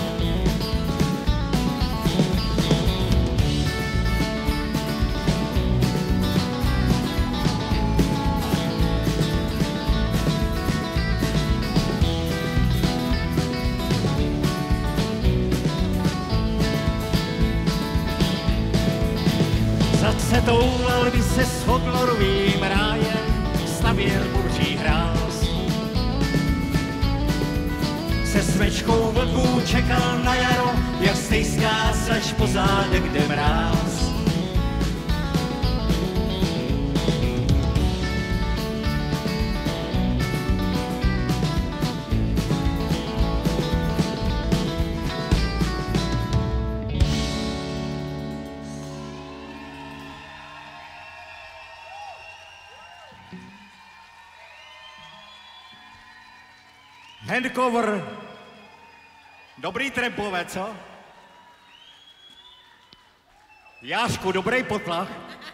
Speaker 7: Zase toulal by se s foglarovým rájem, stavěl bouří hráz. Se smečkou vlků čekal na jaro, jak stejská se až po zádech, kde mráz. Handcover. Dobrý trampové, co? Jášku, dobrý potlach.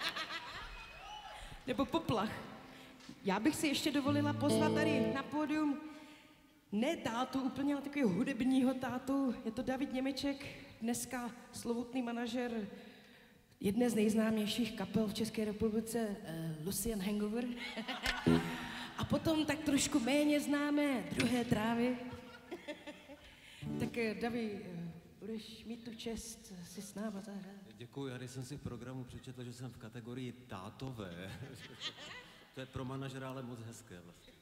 Speaker 6: Nebo poplach. Já bych si ještě dovolila pozvat tady na pódium ne tátu úplně, ale takového hudebního tátu. Je to David Němeček, dneska slovutný manažer jedné z nejznámějších kapel v České republice, uh, Lucian Hangover. A potom tak trošku méně známé Druhé trávy. Tak uh, David, uh, budeš mít tu čest si s náma zahrát.
Speaker 8: Děkuji, já když jsem si v programu přečetl, že jsem v kategorii tátové. To je pro manažera ale moc hezké vlastně.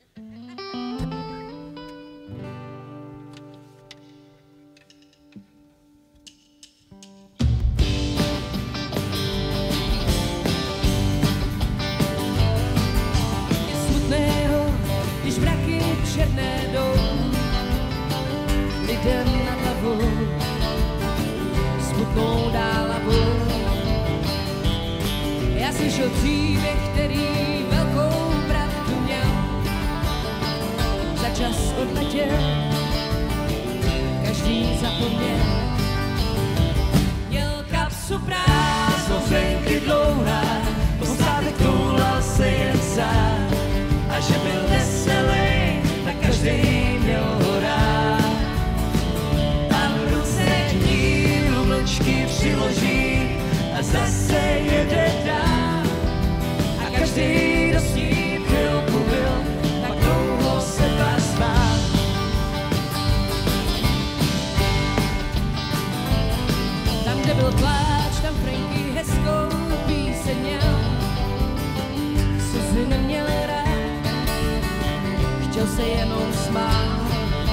Speaker 6: Je smutného, když mraky černé jdou lidem na hlavu, smutnou dálavou. Já slyšel příběh, který velkou pravdu měl. Za čas odletěl, každý zapomněl. Měl kapsu prázdnou, zvenky dlouhá, posádek toulal se jen sám. A že byl veselý, tak každý měl ho rád. Tam v ruce kníru mlčky přiloží a zase jede dál. A každý, kdo s ním chvilku byl, tak dlouho se vás má. Tam, kde byl pláč, tam Franky hezkou píseň měl. Slzy neměl rád, chtěl se jenom smát.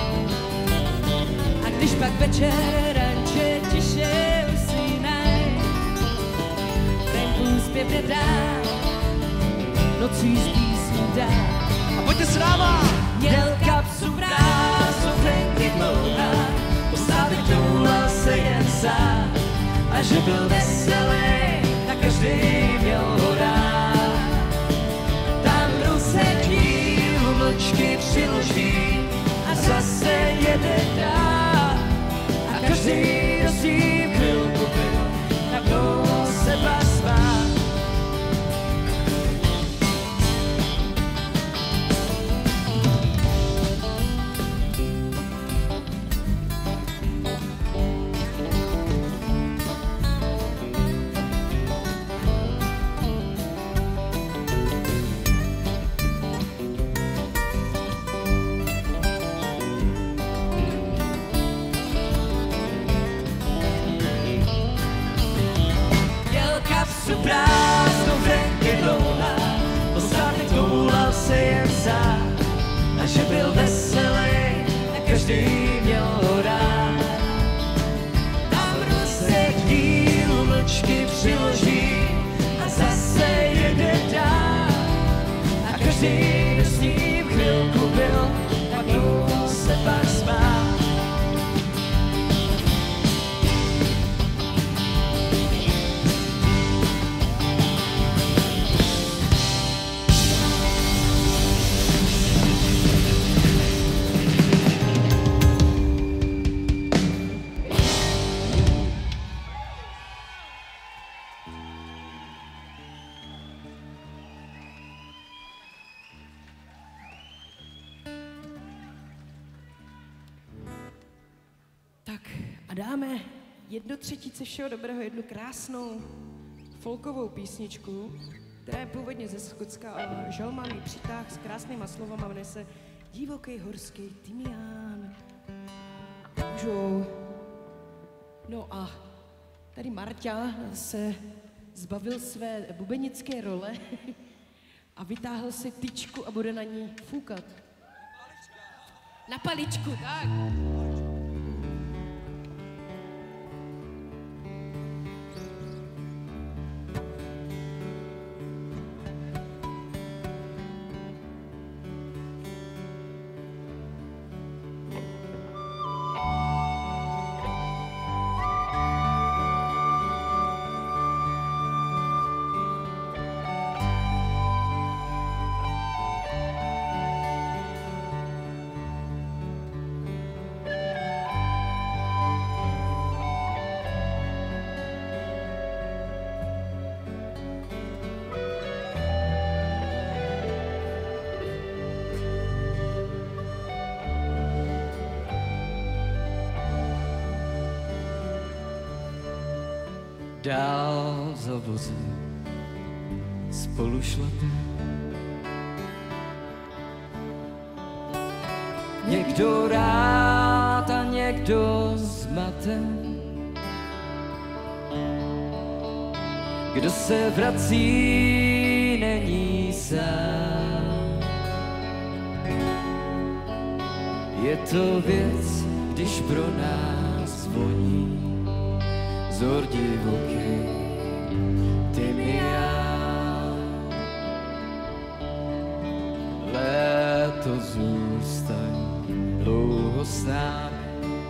Speaker 6: A když pak večer ranče tiše usínají, Frankům zpěv nedá, nocí z písní dá.
Speaker 1: A pojďte s náma!
Speaker 6: Měl kapsu prázdnou, Franky dlouhá, posádek toulal se jen sám. A že byl veselý, tak každý měl ho rád. Tam v ruce kníru mlčky přiloží a zase jede dál. A každý, kdo s ním chvilku byl, tak dlouho se vás má. Prázdnou Franky dlouhá, posádek toulal se jen sám. A že byl veselý, tak každý měl ho rád. Tam v ruce kníru mlčky přiloží a zase jede dál. A každý, kdo s ním chvilku byl, tak dlouho se pak smál. Tak a dáme jedno třetice všeho dobrého, jednu krásnou folkovou písničku, která je původně ze Skotska a žal mám ji přitáh s krásnýma slovama, jmenuje se Divoký horský tymián. Můžou. No a tady Marťa se zbavil své bubenické role a vytáhl si tyčku a bude na ní foukat. Na paličku, tak.
Speaker 3: dál za vozem spolu šlape. Někdo rád a někdo zmaten. Kdo se vrací, není sám. Je to věc, když pro nás zvoní zor divoký, ty mi já. Léto zůstaň dlouho s námi.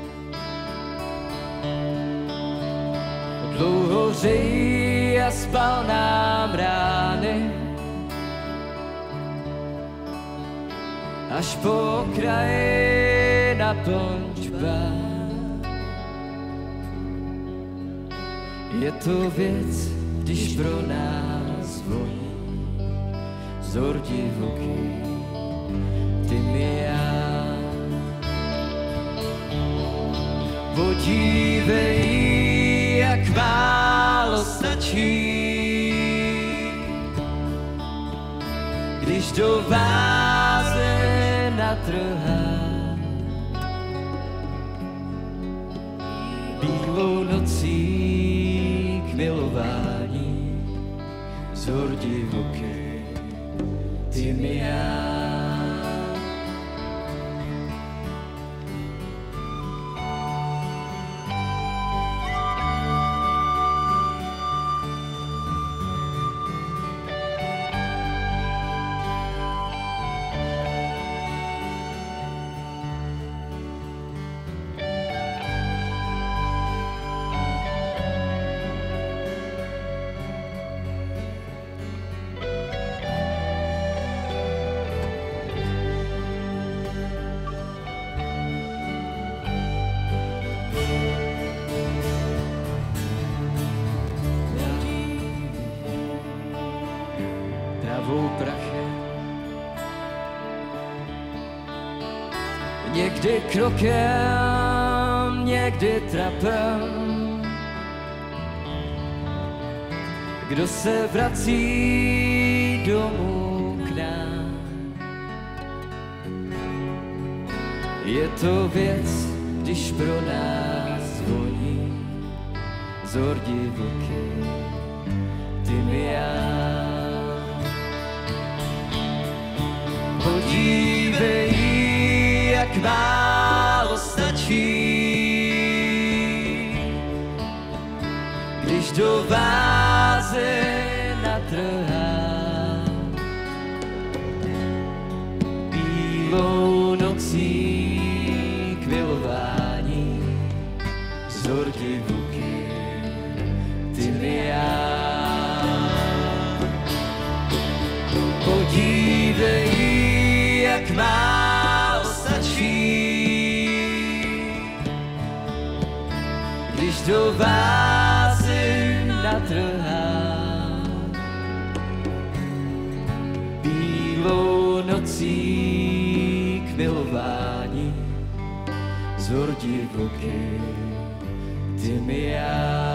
Speaker 3: Dlouho hřej a spal nám rány, až po kraji naplň čbán. Je to věc, když pro nás zvoní zor divoký, ty mi já. Podívej, jak málo stačí, když do váze natrhá bílou nocí k milování zor divoký, ty mi já. Travou prachem, někdy krokem, někdy trapem. Kdo se vrací domů k nám, je to věc, když pro nás zvoní zor divoký, ty mi já. Podívej, jak málo stačí, když do váze natrhá bílou nocí k milování zor divoký, ty mi já. Podívej, jak málo stačí, když do vázy natrhá bílou nocí k milování zor divoký, ty mi já.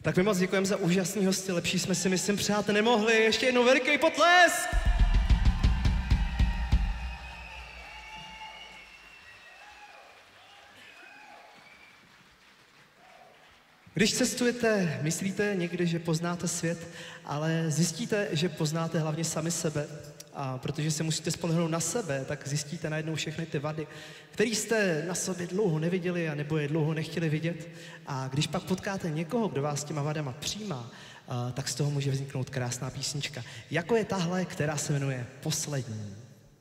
Speaker 1: Tak my moc děkujeme za úžasný hosty, lepší jsme si myslím přát nemohli. Ještě jednou veliký potlesk! Když cestujete, myslíte někdy, že poznáte svět, ale zjistíte, že poznáte hlavně sami sebe. A protože se musíte spolehnout na sebe, tak zjistíte najednou všechny ty vady, které jste na sobě dlouho neviděli a nebo je dlouho nechtěli vidět. A když pak potkáte někoho, kdo vás těma vadama přijímá, tak z toho může vzniknout krásná písnička. Jako je tahle, která se jmenuje Poslední.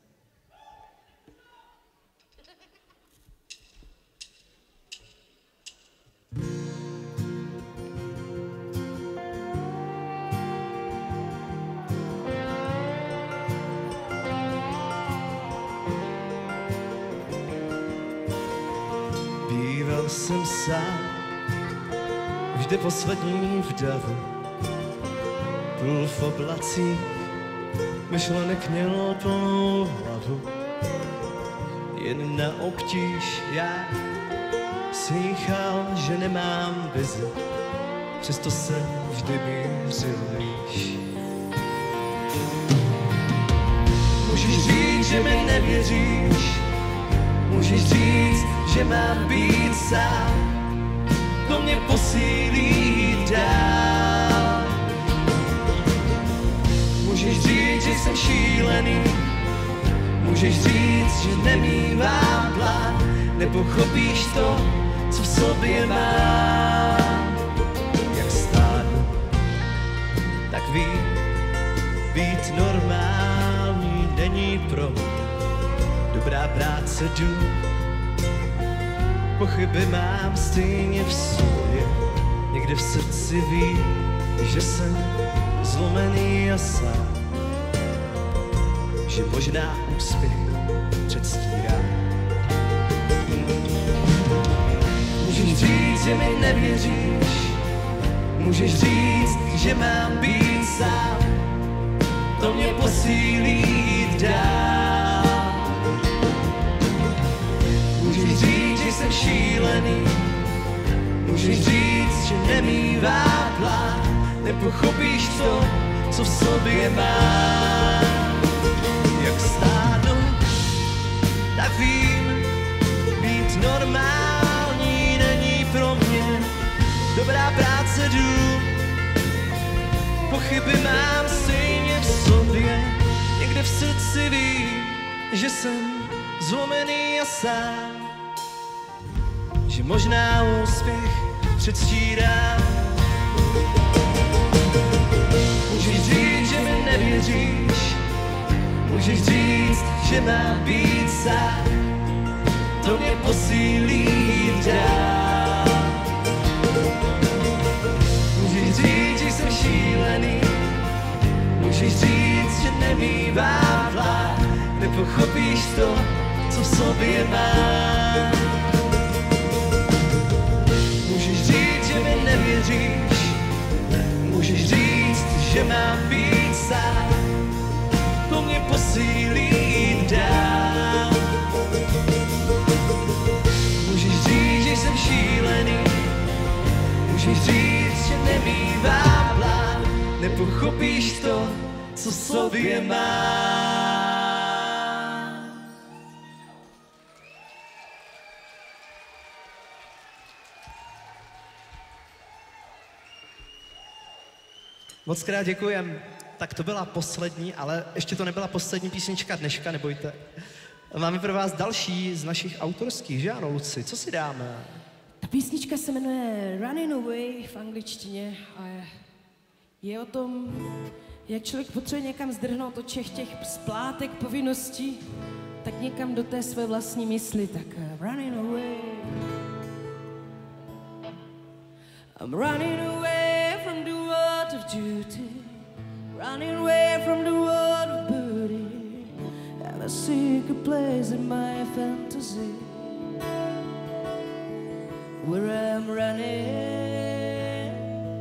Speaker 2: Býval jsem sám, vždy poslední v davu. Plul v oblacích, myšlenek mělo plnou hlavu. Jen na obtíž já slýchal, že nemám vizi, přesto jsem vždy mířil výš. Můžeš říct, že mi nevěříš, můžeš říct, že mám být sám, to mě posílí dál. Můžeš říct, že jsem šílený, můžeš říct, že nemývám plán, nepochopíš to, co v sobě mám. Jak stárnu, tak vím, být normální není pro mě. Dobrá práce jdu, pochyby mám stejně v sobě. Někde v srdci vím, že jsem zlomený a sám, že možná úspěch předstírám. Můžeš říct, že mi nevěříš, můžeš říct, že mám být sám, to mě posílí jít dál. Můžeš říct, že jsem šílený, můžeš říct, že nemývám plán, nepochopíš to, co v sobě mám. Jak stárnu, tak vím, být normální není pro mě. Dobrá práce jdu, pochyby mám stejně v sobě. Někde v srdci vím, že jsem zlomený a sám, že možná úspěch předstírám. Můžeš říct, že mi nevěříš, můžeš říct, že mám být sám, to mě posílí jít dál. Můžeš říct, že jsem šílený, můžeš říct, že nemývám plán, nepochopíš to, co v sobě mám. Můžeš říct, že mi nevěříš, můžeš říct, že mám být sám, to mě posílí jít dál. Můžeš říct, že jsem šílený, můžeš říct, že nemývám plán, nepochopíš to, co v sobě mám.
Speaker 1: Moc krát děkujem. Tak to byla poslední, ale ještě to nebyla poslední písnička dneška, nebojte. Máme pro vás další z našich autorských, že ano, Luci? Co si dáme?
Speaker 6: Ta písnička se jmenuje Running Away v angličtině a je, je o tom, jak člověk potřebuje někam zdrhnout od všech těch splátek, povinností, tak někam do té své vlastní mysli, tak uh, running away. I'm running away from the world of duty, running away from the world of beauty, and I seek a place in my fantasy where I'm running.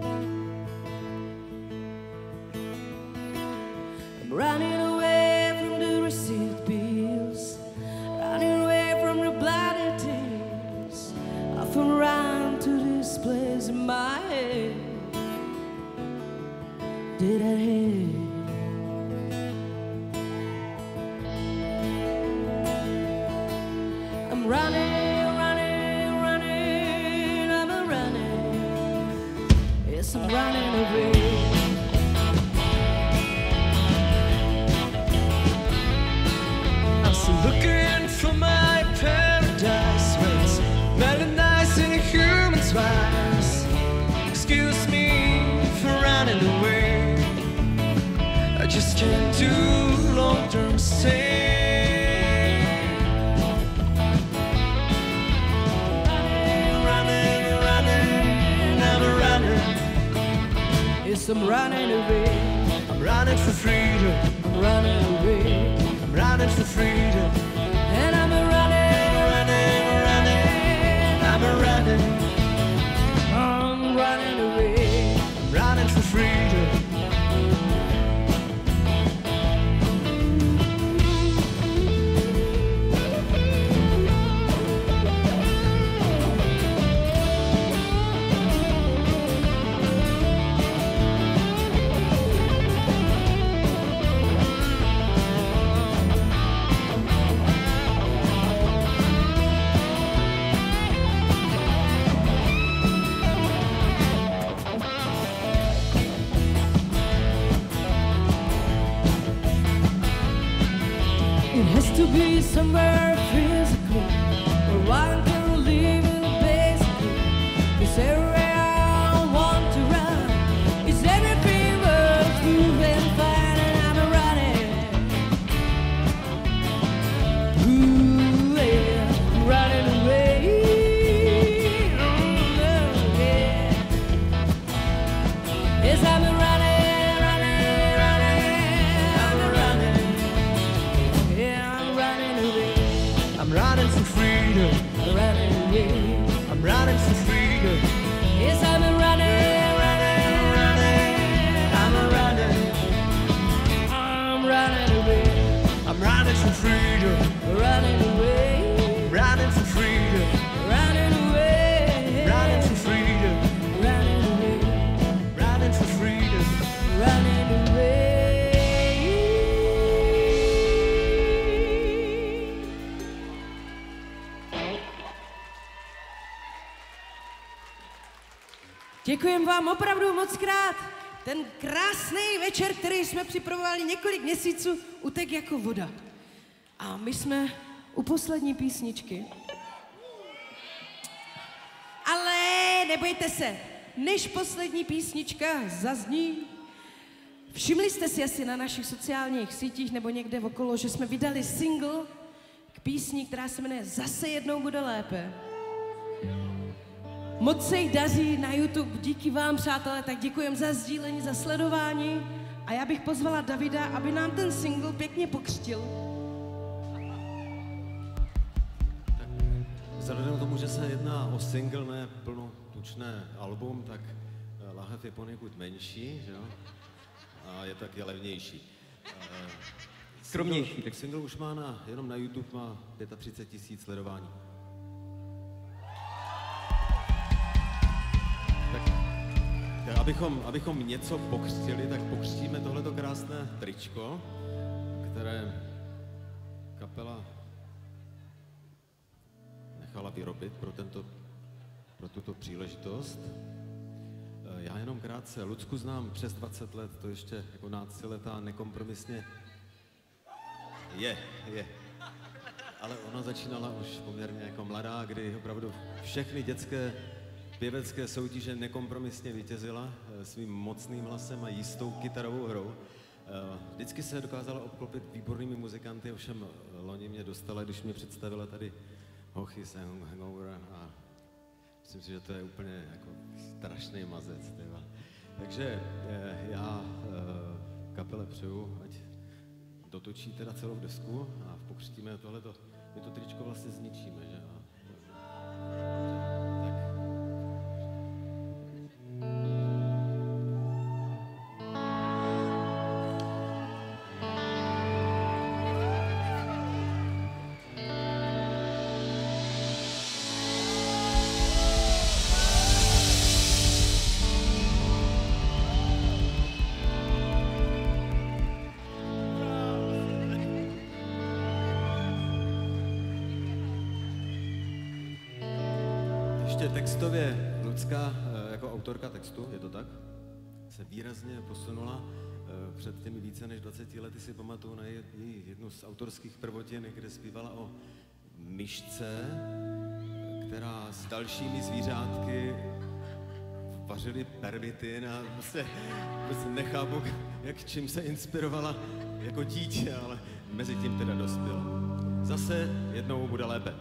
Speaker 6: I'm running away from the received bills, running away from the bloody tears. I often run to this place in my head did ahead. I'm running, running, running, I'm a running. Yes, I'm running away.
Speaker 2: Looking for my paradise where it's melonizing human twice. Excuse me for running away. I just can't do long-term stay. Running, running, running, I'm a runner.
Speaker 6: Yes, I'm running away.
Speaker 2: I'm running for freedom.
Speaker 6: I'm running away.
Speaker 2: I'm running for freedom.
Speaker 6: And I'm a running,
Speaker 2: running, running, I'm a running.
Speaker 6: I'm running away.
Speaker 2: I'm running for freedom.
Speaker 6: It has to be somewhere physical, where one can live in basically. It's everywhere I want to run. It's everything worth moving, fine, and I'm a running. Ooh, yeah, I'm running away. Ooh, yeah. Yes, I'm a running, running, running, I'm a running.
Speaker 2: I'm running for freedom.
Speaker 6: I'm running away.
Speaker 2: I'm running for freedom.
Speaker 6: Yes, I'm a running, running, running.
Speaker 2: I'm a running.
Speaker 6: I'm running away.
Speaker 2: I'm running for freedom.
Speaker 6: Running away.
Speaker 2: Running for freedom.
Speaker 6: Running away.
Speaker 2: Running for freedom.
Speaker 6: Running away.
Speaker 2: Running for freedom.
Speaker 6: Running away. Děkujeme vám opravdu moc krát. Ten krásný večer, který jsme připravovali několik měsíců, utek jako voda. A my jsme u poslední písničky. Ale nebojte se, než poslední písnička zazní, všimli jste si asi na našich sociálních sítích nebo někde okolo, že jsme vydali single k písni, která se jmenuje Zase jednou bude lépe. Moc se jí daří na YouTube, díky vám, přátelé, tak děkujem za sdílení, za sledování a já bych pozvala Davida, aby nám ten single pěkně pokřtil.
Speaker 8: Vzhledem k tomu, že se jedná o single, ne plnotučné album, tak lahev je poněkud menší, že jo? A je taky levnější.
Speaker 3: Skromnější.
Speaker 8: Single, single už má na, jenom na YouTube má třicet pět tisíc sledování. Tak, tak abychom, abychom něco pokřtili, tak pokřtíme tohleto krásné tričko, které kapela nechala vyrobit pro, tento, pro tuto příležitost. Já jenom krátce, Lucku znám přes dvacet let, to ještě jako náctiletá nekompromisně je, je. Ale ona začínala už poměrně jako mladá, kdy opravdu všechny dětské pěvecké soutěže nekompromisně vítězila svým mocným hlasem a jistou kytarovou hrou. Vždycky se dokázala obklopit výbornými muzikanty, ovšem loni mě dostala, když mě představila tady Hochy z Hangover a myslím si, že to je úplně jako strašný mazec. Tyva. Takže já kapele přeju, ať dotočí teda celou desku a pokřtíme tohleto, my to tričko vlastně zničíme, že? A, ještě textově Lucka jako autorka textu, je to tak? Se výrazně posunula. Před těmi více než dvaceti lety si pamatuju na její jednu z autorských prvotin, kde zpívala o myšce, která s dalšími zvířátky vařili pervitin a prostě, prostě nechápu, jak čím se inspirovala jako dítě, ale mezi tím teda dospěla. Zase jednou bude lépe.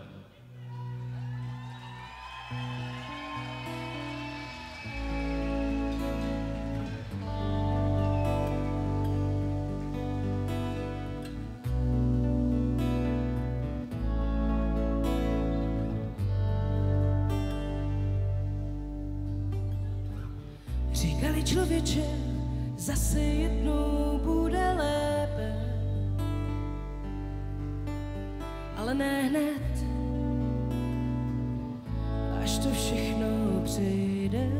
Speaker 6: Říkali člověče, zase jednou bude lépe, ale ne hned, až to všechno přejde.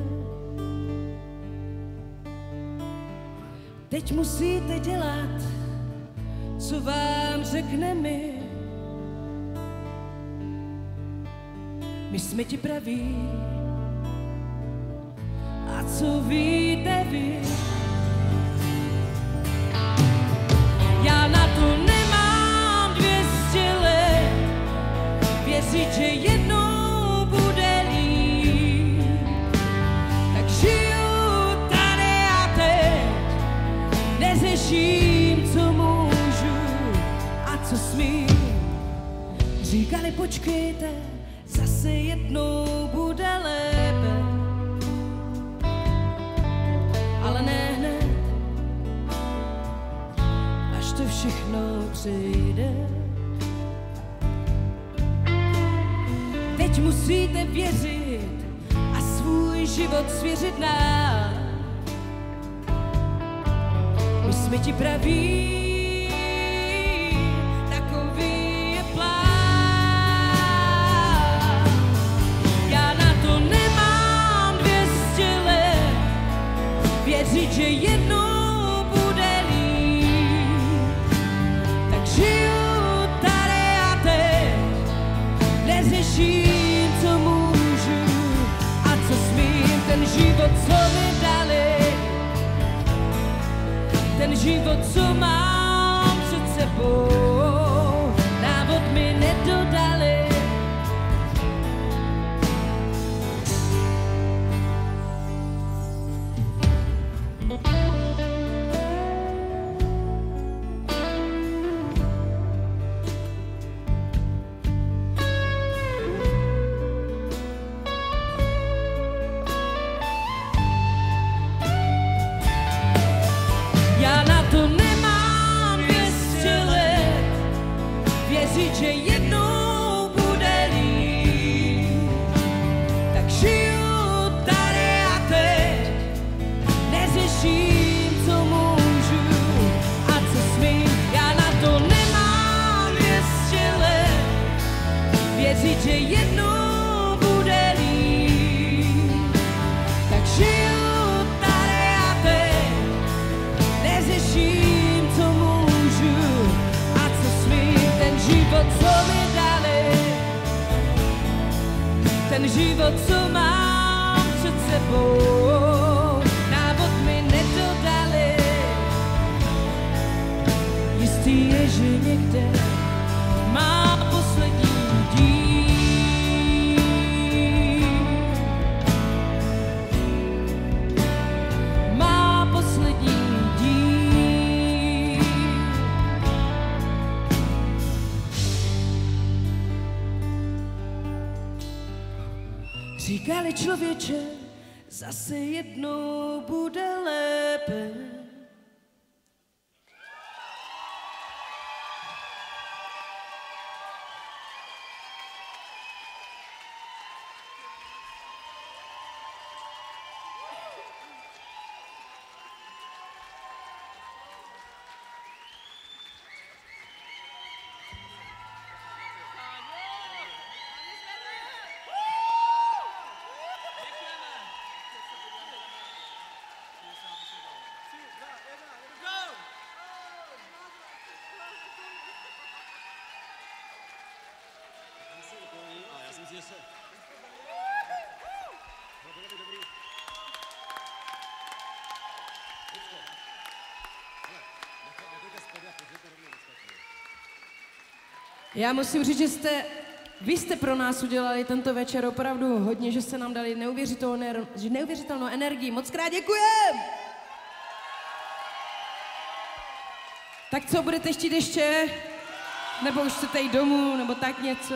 Speaker 6: Teď musíte dělat, co vám řekneme. My jsme ti praví, a co víte vy? Já na to nemám dvě stě let, věřit, že jednou bude líp. Tak žiju tady a teď, neřeším, co můžu a co smím. Říkali, počkejte, zase jednou bude lépe, ale ne hned, až to všechno přijde. Teď musíte věřit a svůj život svěřit nám. My jsme ti praví, takový je plán. Já na to nemám dvě stě let, věřit, že jednou bude líp. Tak žiju tady a teď, neřeším, co můžu a co smím. Ten život, co mi dali, ten život, co mám před sebou, návod mi nedodali. Já na to nemám dvě stě let, věřit, že jednou bude líp. Tak žiju tady a teď, neřeším, co můžu a co smím. Já na to nemám dvě stě let, věřit, že jednou bude líp. Tak žiju tady a teď, neřeším, co můžu a co smím. Ten život, co mi dali, ten život, co mám před sebou, návod mi nedodali. Jistý je, že někde má poslední díl. Má poslední díl. Říkali člověče, zase jednou bude lépe. Já musím říct, že jste, vy jste pro nás udělali tento večer opravdu hodně, že jste nám dali neuvěřitelnou, neuvěřitelnou energii. Moc krát děkujem! Tak co, budete chtít ještě? Nebo už chcete jít domů, nebo tak něco?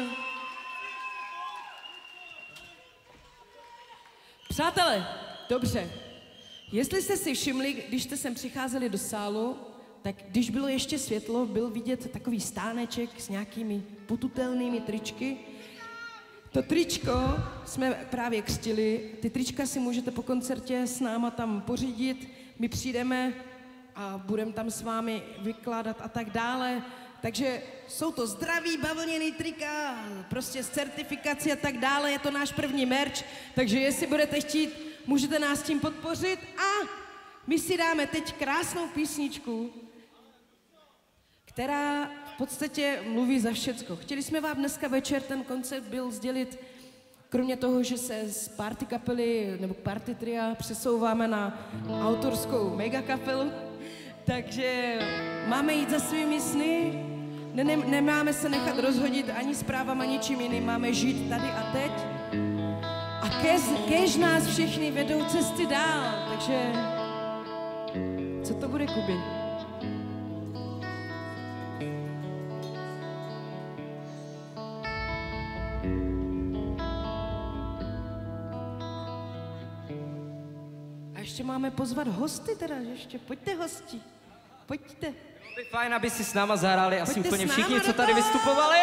Speaker 6: Přátelé, dobře. Jestli jste si všimli, když jste sem přicházeli do sálu, tak když bylo ještě světlo, byl vidět takový stáneček s nějakými potutelnými tričky. To tričko jsme právě křtili, ty trička si můžete po koncertě s náma tam pořídit, my přijdeme a budeme tam s vámi vykládat a tak dále. Takže jsou to zdraví bavlněný trika, prostě s certifikací a tak dále, je to náš první merch, takže jestli budete chtít, můžete nás tím podpořit a my si dáme teď krásnou písničku, která v podstatě mluví za všecko. Chtěli jsme vám dneska večer, ten koncept byl sdělit, kromě toho, že se z party kapely nebo party tria přesouváme na autorskou megakapelu, takže máme jít za svými sny, ne, ne, nemáme se nechat rozhodit ani zprávám, ani ničím jiným, máme žít tady a teď. A kež, kež nás všichni vedou cesty dál, takže co to bude, Kubi? A ještě máme pozvat hosty teda, ještě pojďte hosti, pojďte.
Speaker 3: Bylo by fajn, aby si s náma zahráli asi
Speaker 6: Pojďte
Speaker 3: úplně
Speaker 6: s náma
Speaker 3: všichni,
Speaker 6: do
Speaker 3: co tady
Speaker 6: toho!
Speaker 3: vystupovali.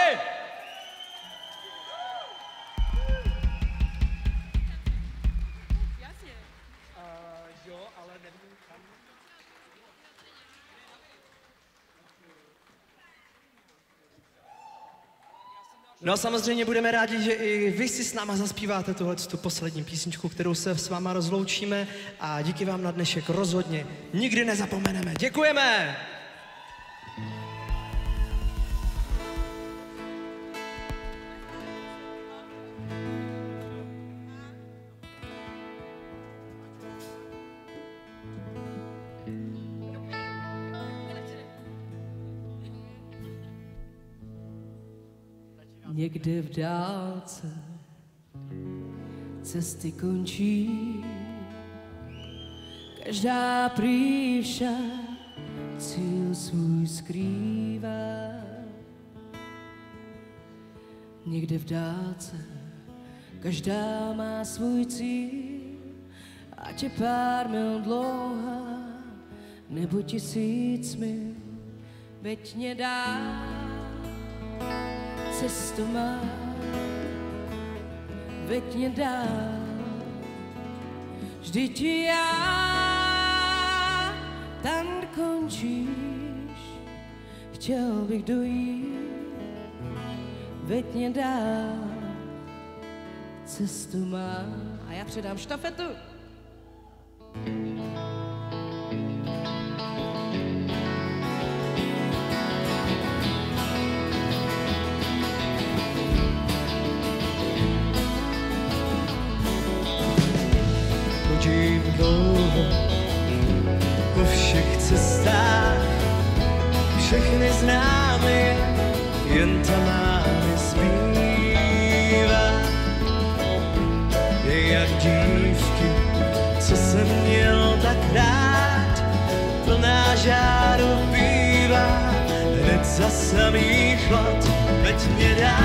Speaker 1: No a samozřejmě budeme rádi, že i vy si s náma zaspíváte tuhle tu poslední písničku, kterou se s váma rozloučíme a díky vám na dnešek rozhodně nikdy nezapomeneme. Děkujeme!
Speaker 6: Někde v dálce cesty končí, každá prý však cíl svůj skrývá. Někde v dálce každá má svůj cíl, ať je pár mil dlouhá, nebo tisíc mil, veď mě dá cestu má, veď mě dál, vždyť já tam končíš, chtěl bych dojít, veď mě dál, cestu má. A já předám štafetu.
Speaker 2: Chodím dlouho po všech cestách, všechny známe, jen ta máme zbývá. Je jak dívky, co jsem měl tak rád, plná žáru bývá, hned za samý chlad, veď mě dá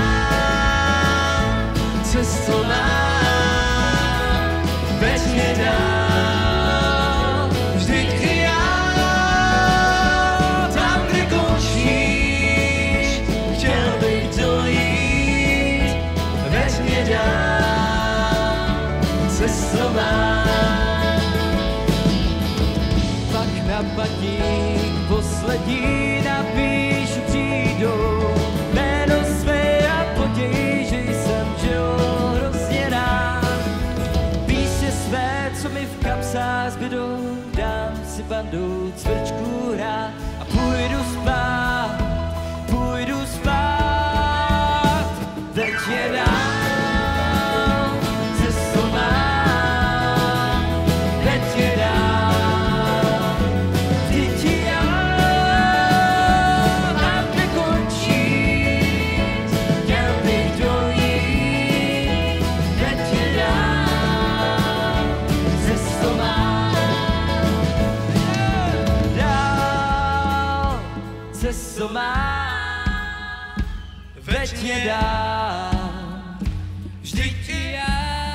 Speaker 2: cestu má. Veď mě dál, vždyť i já, tam, kde končíš, chtěl bych dojít. Veď mě dál, cestu mám. Pak na patík poslední napíšu příjdou jméno své a poděj, že jsem žil hrozně rád. Své, co mi v kapsách zbydou, dám si bandu cvrčků hrát a půjdu spát, půjdu spát, veď je dál, cestu mám, veď je dál, vždyť já tam nekončíš, dám. Vždyť i já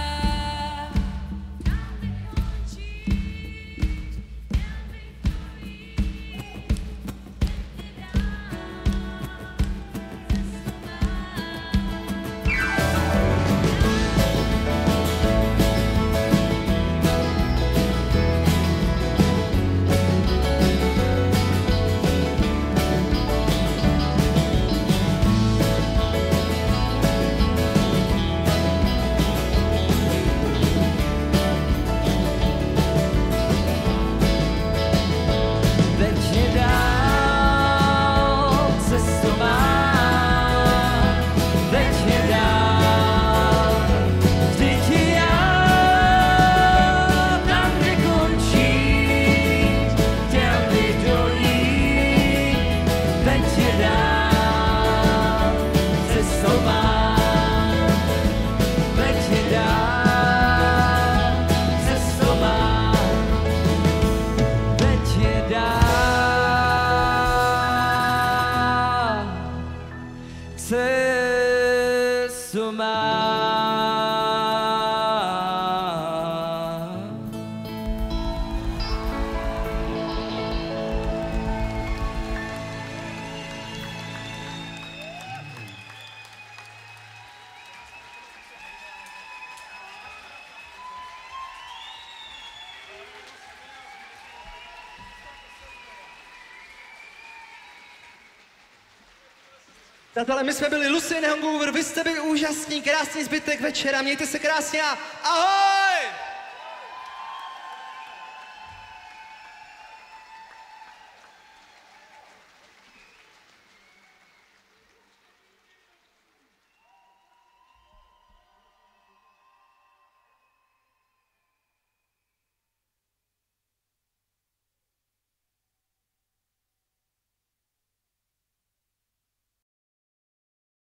Speaker 1: Přátelé, my jsme byli Lucien Hangover, vy jste byli úžasní, krásný zbytek večera, mějte se krásně a ahoj!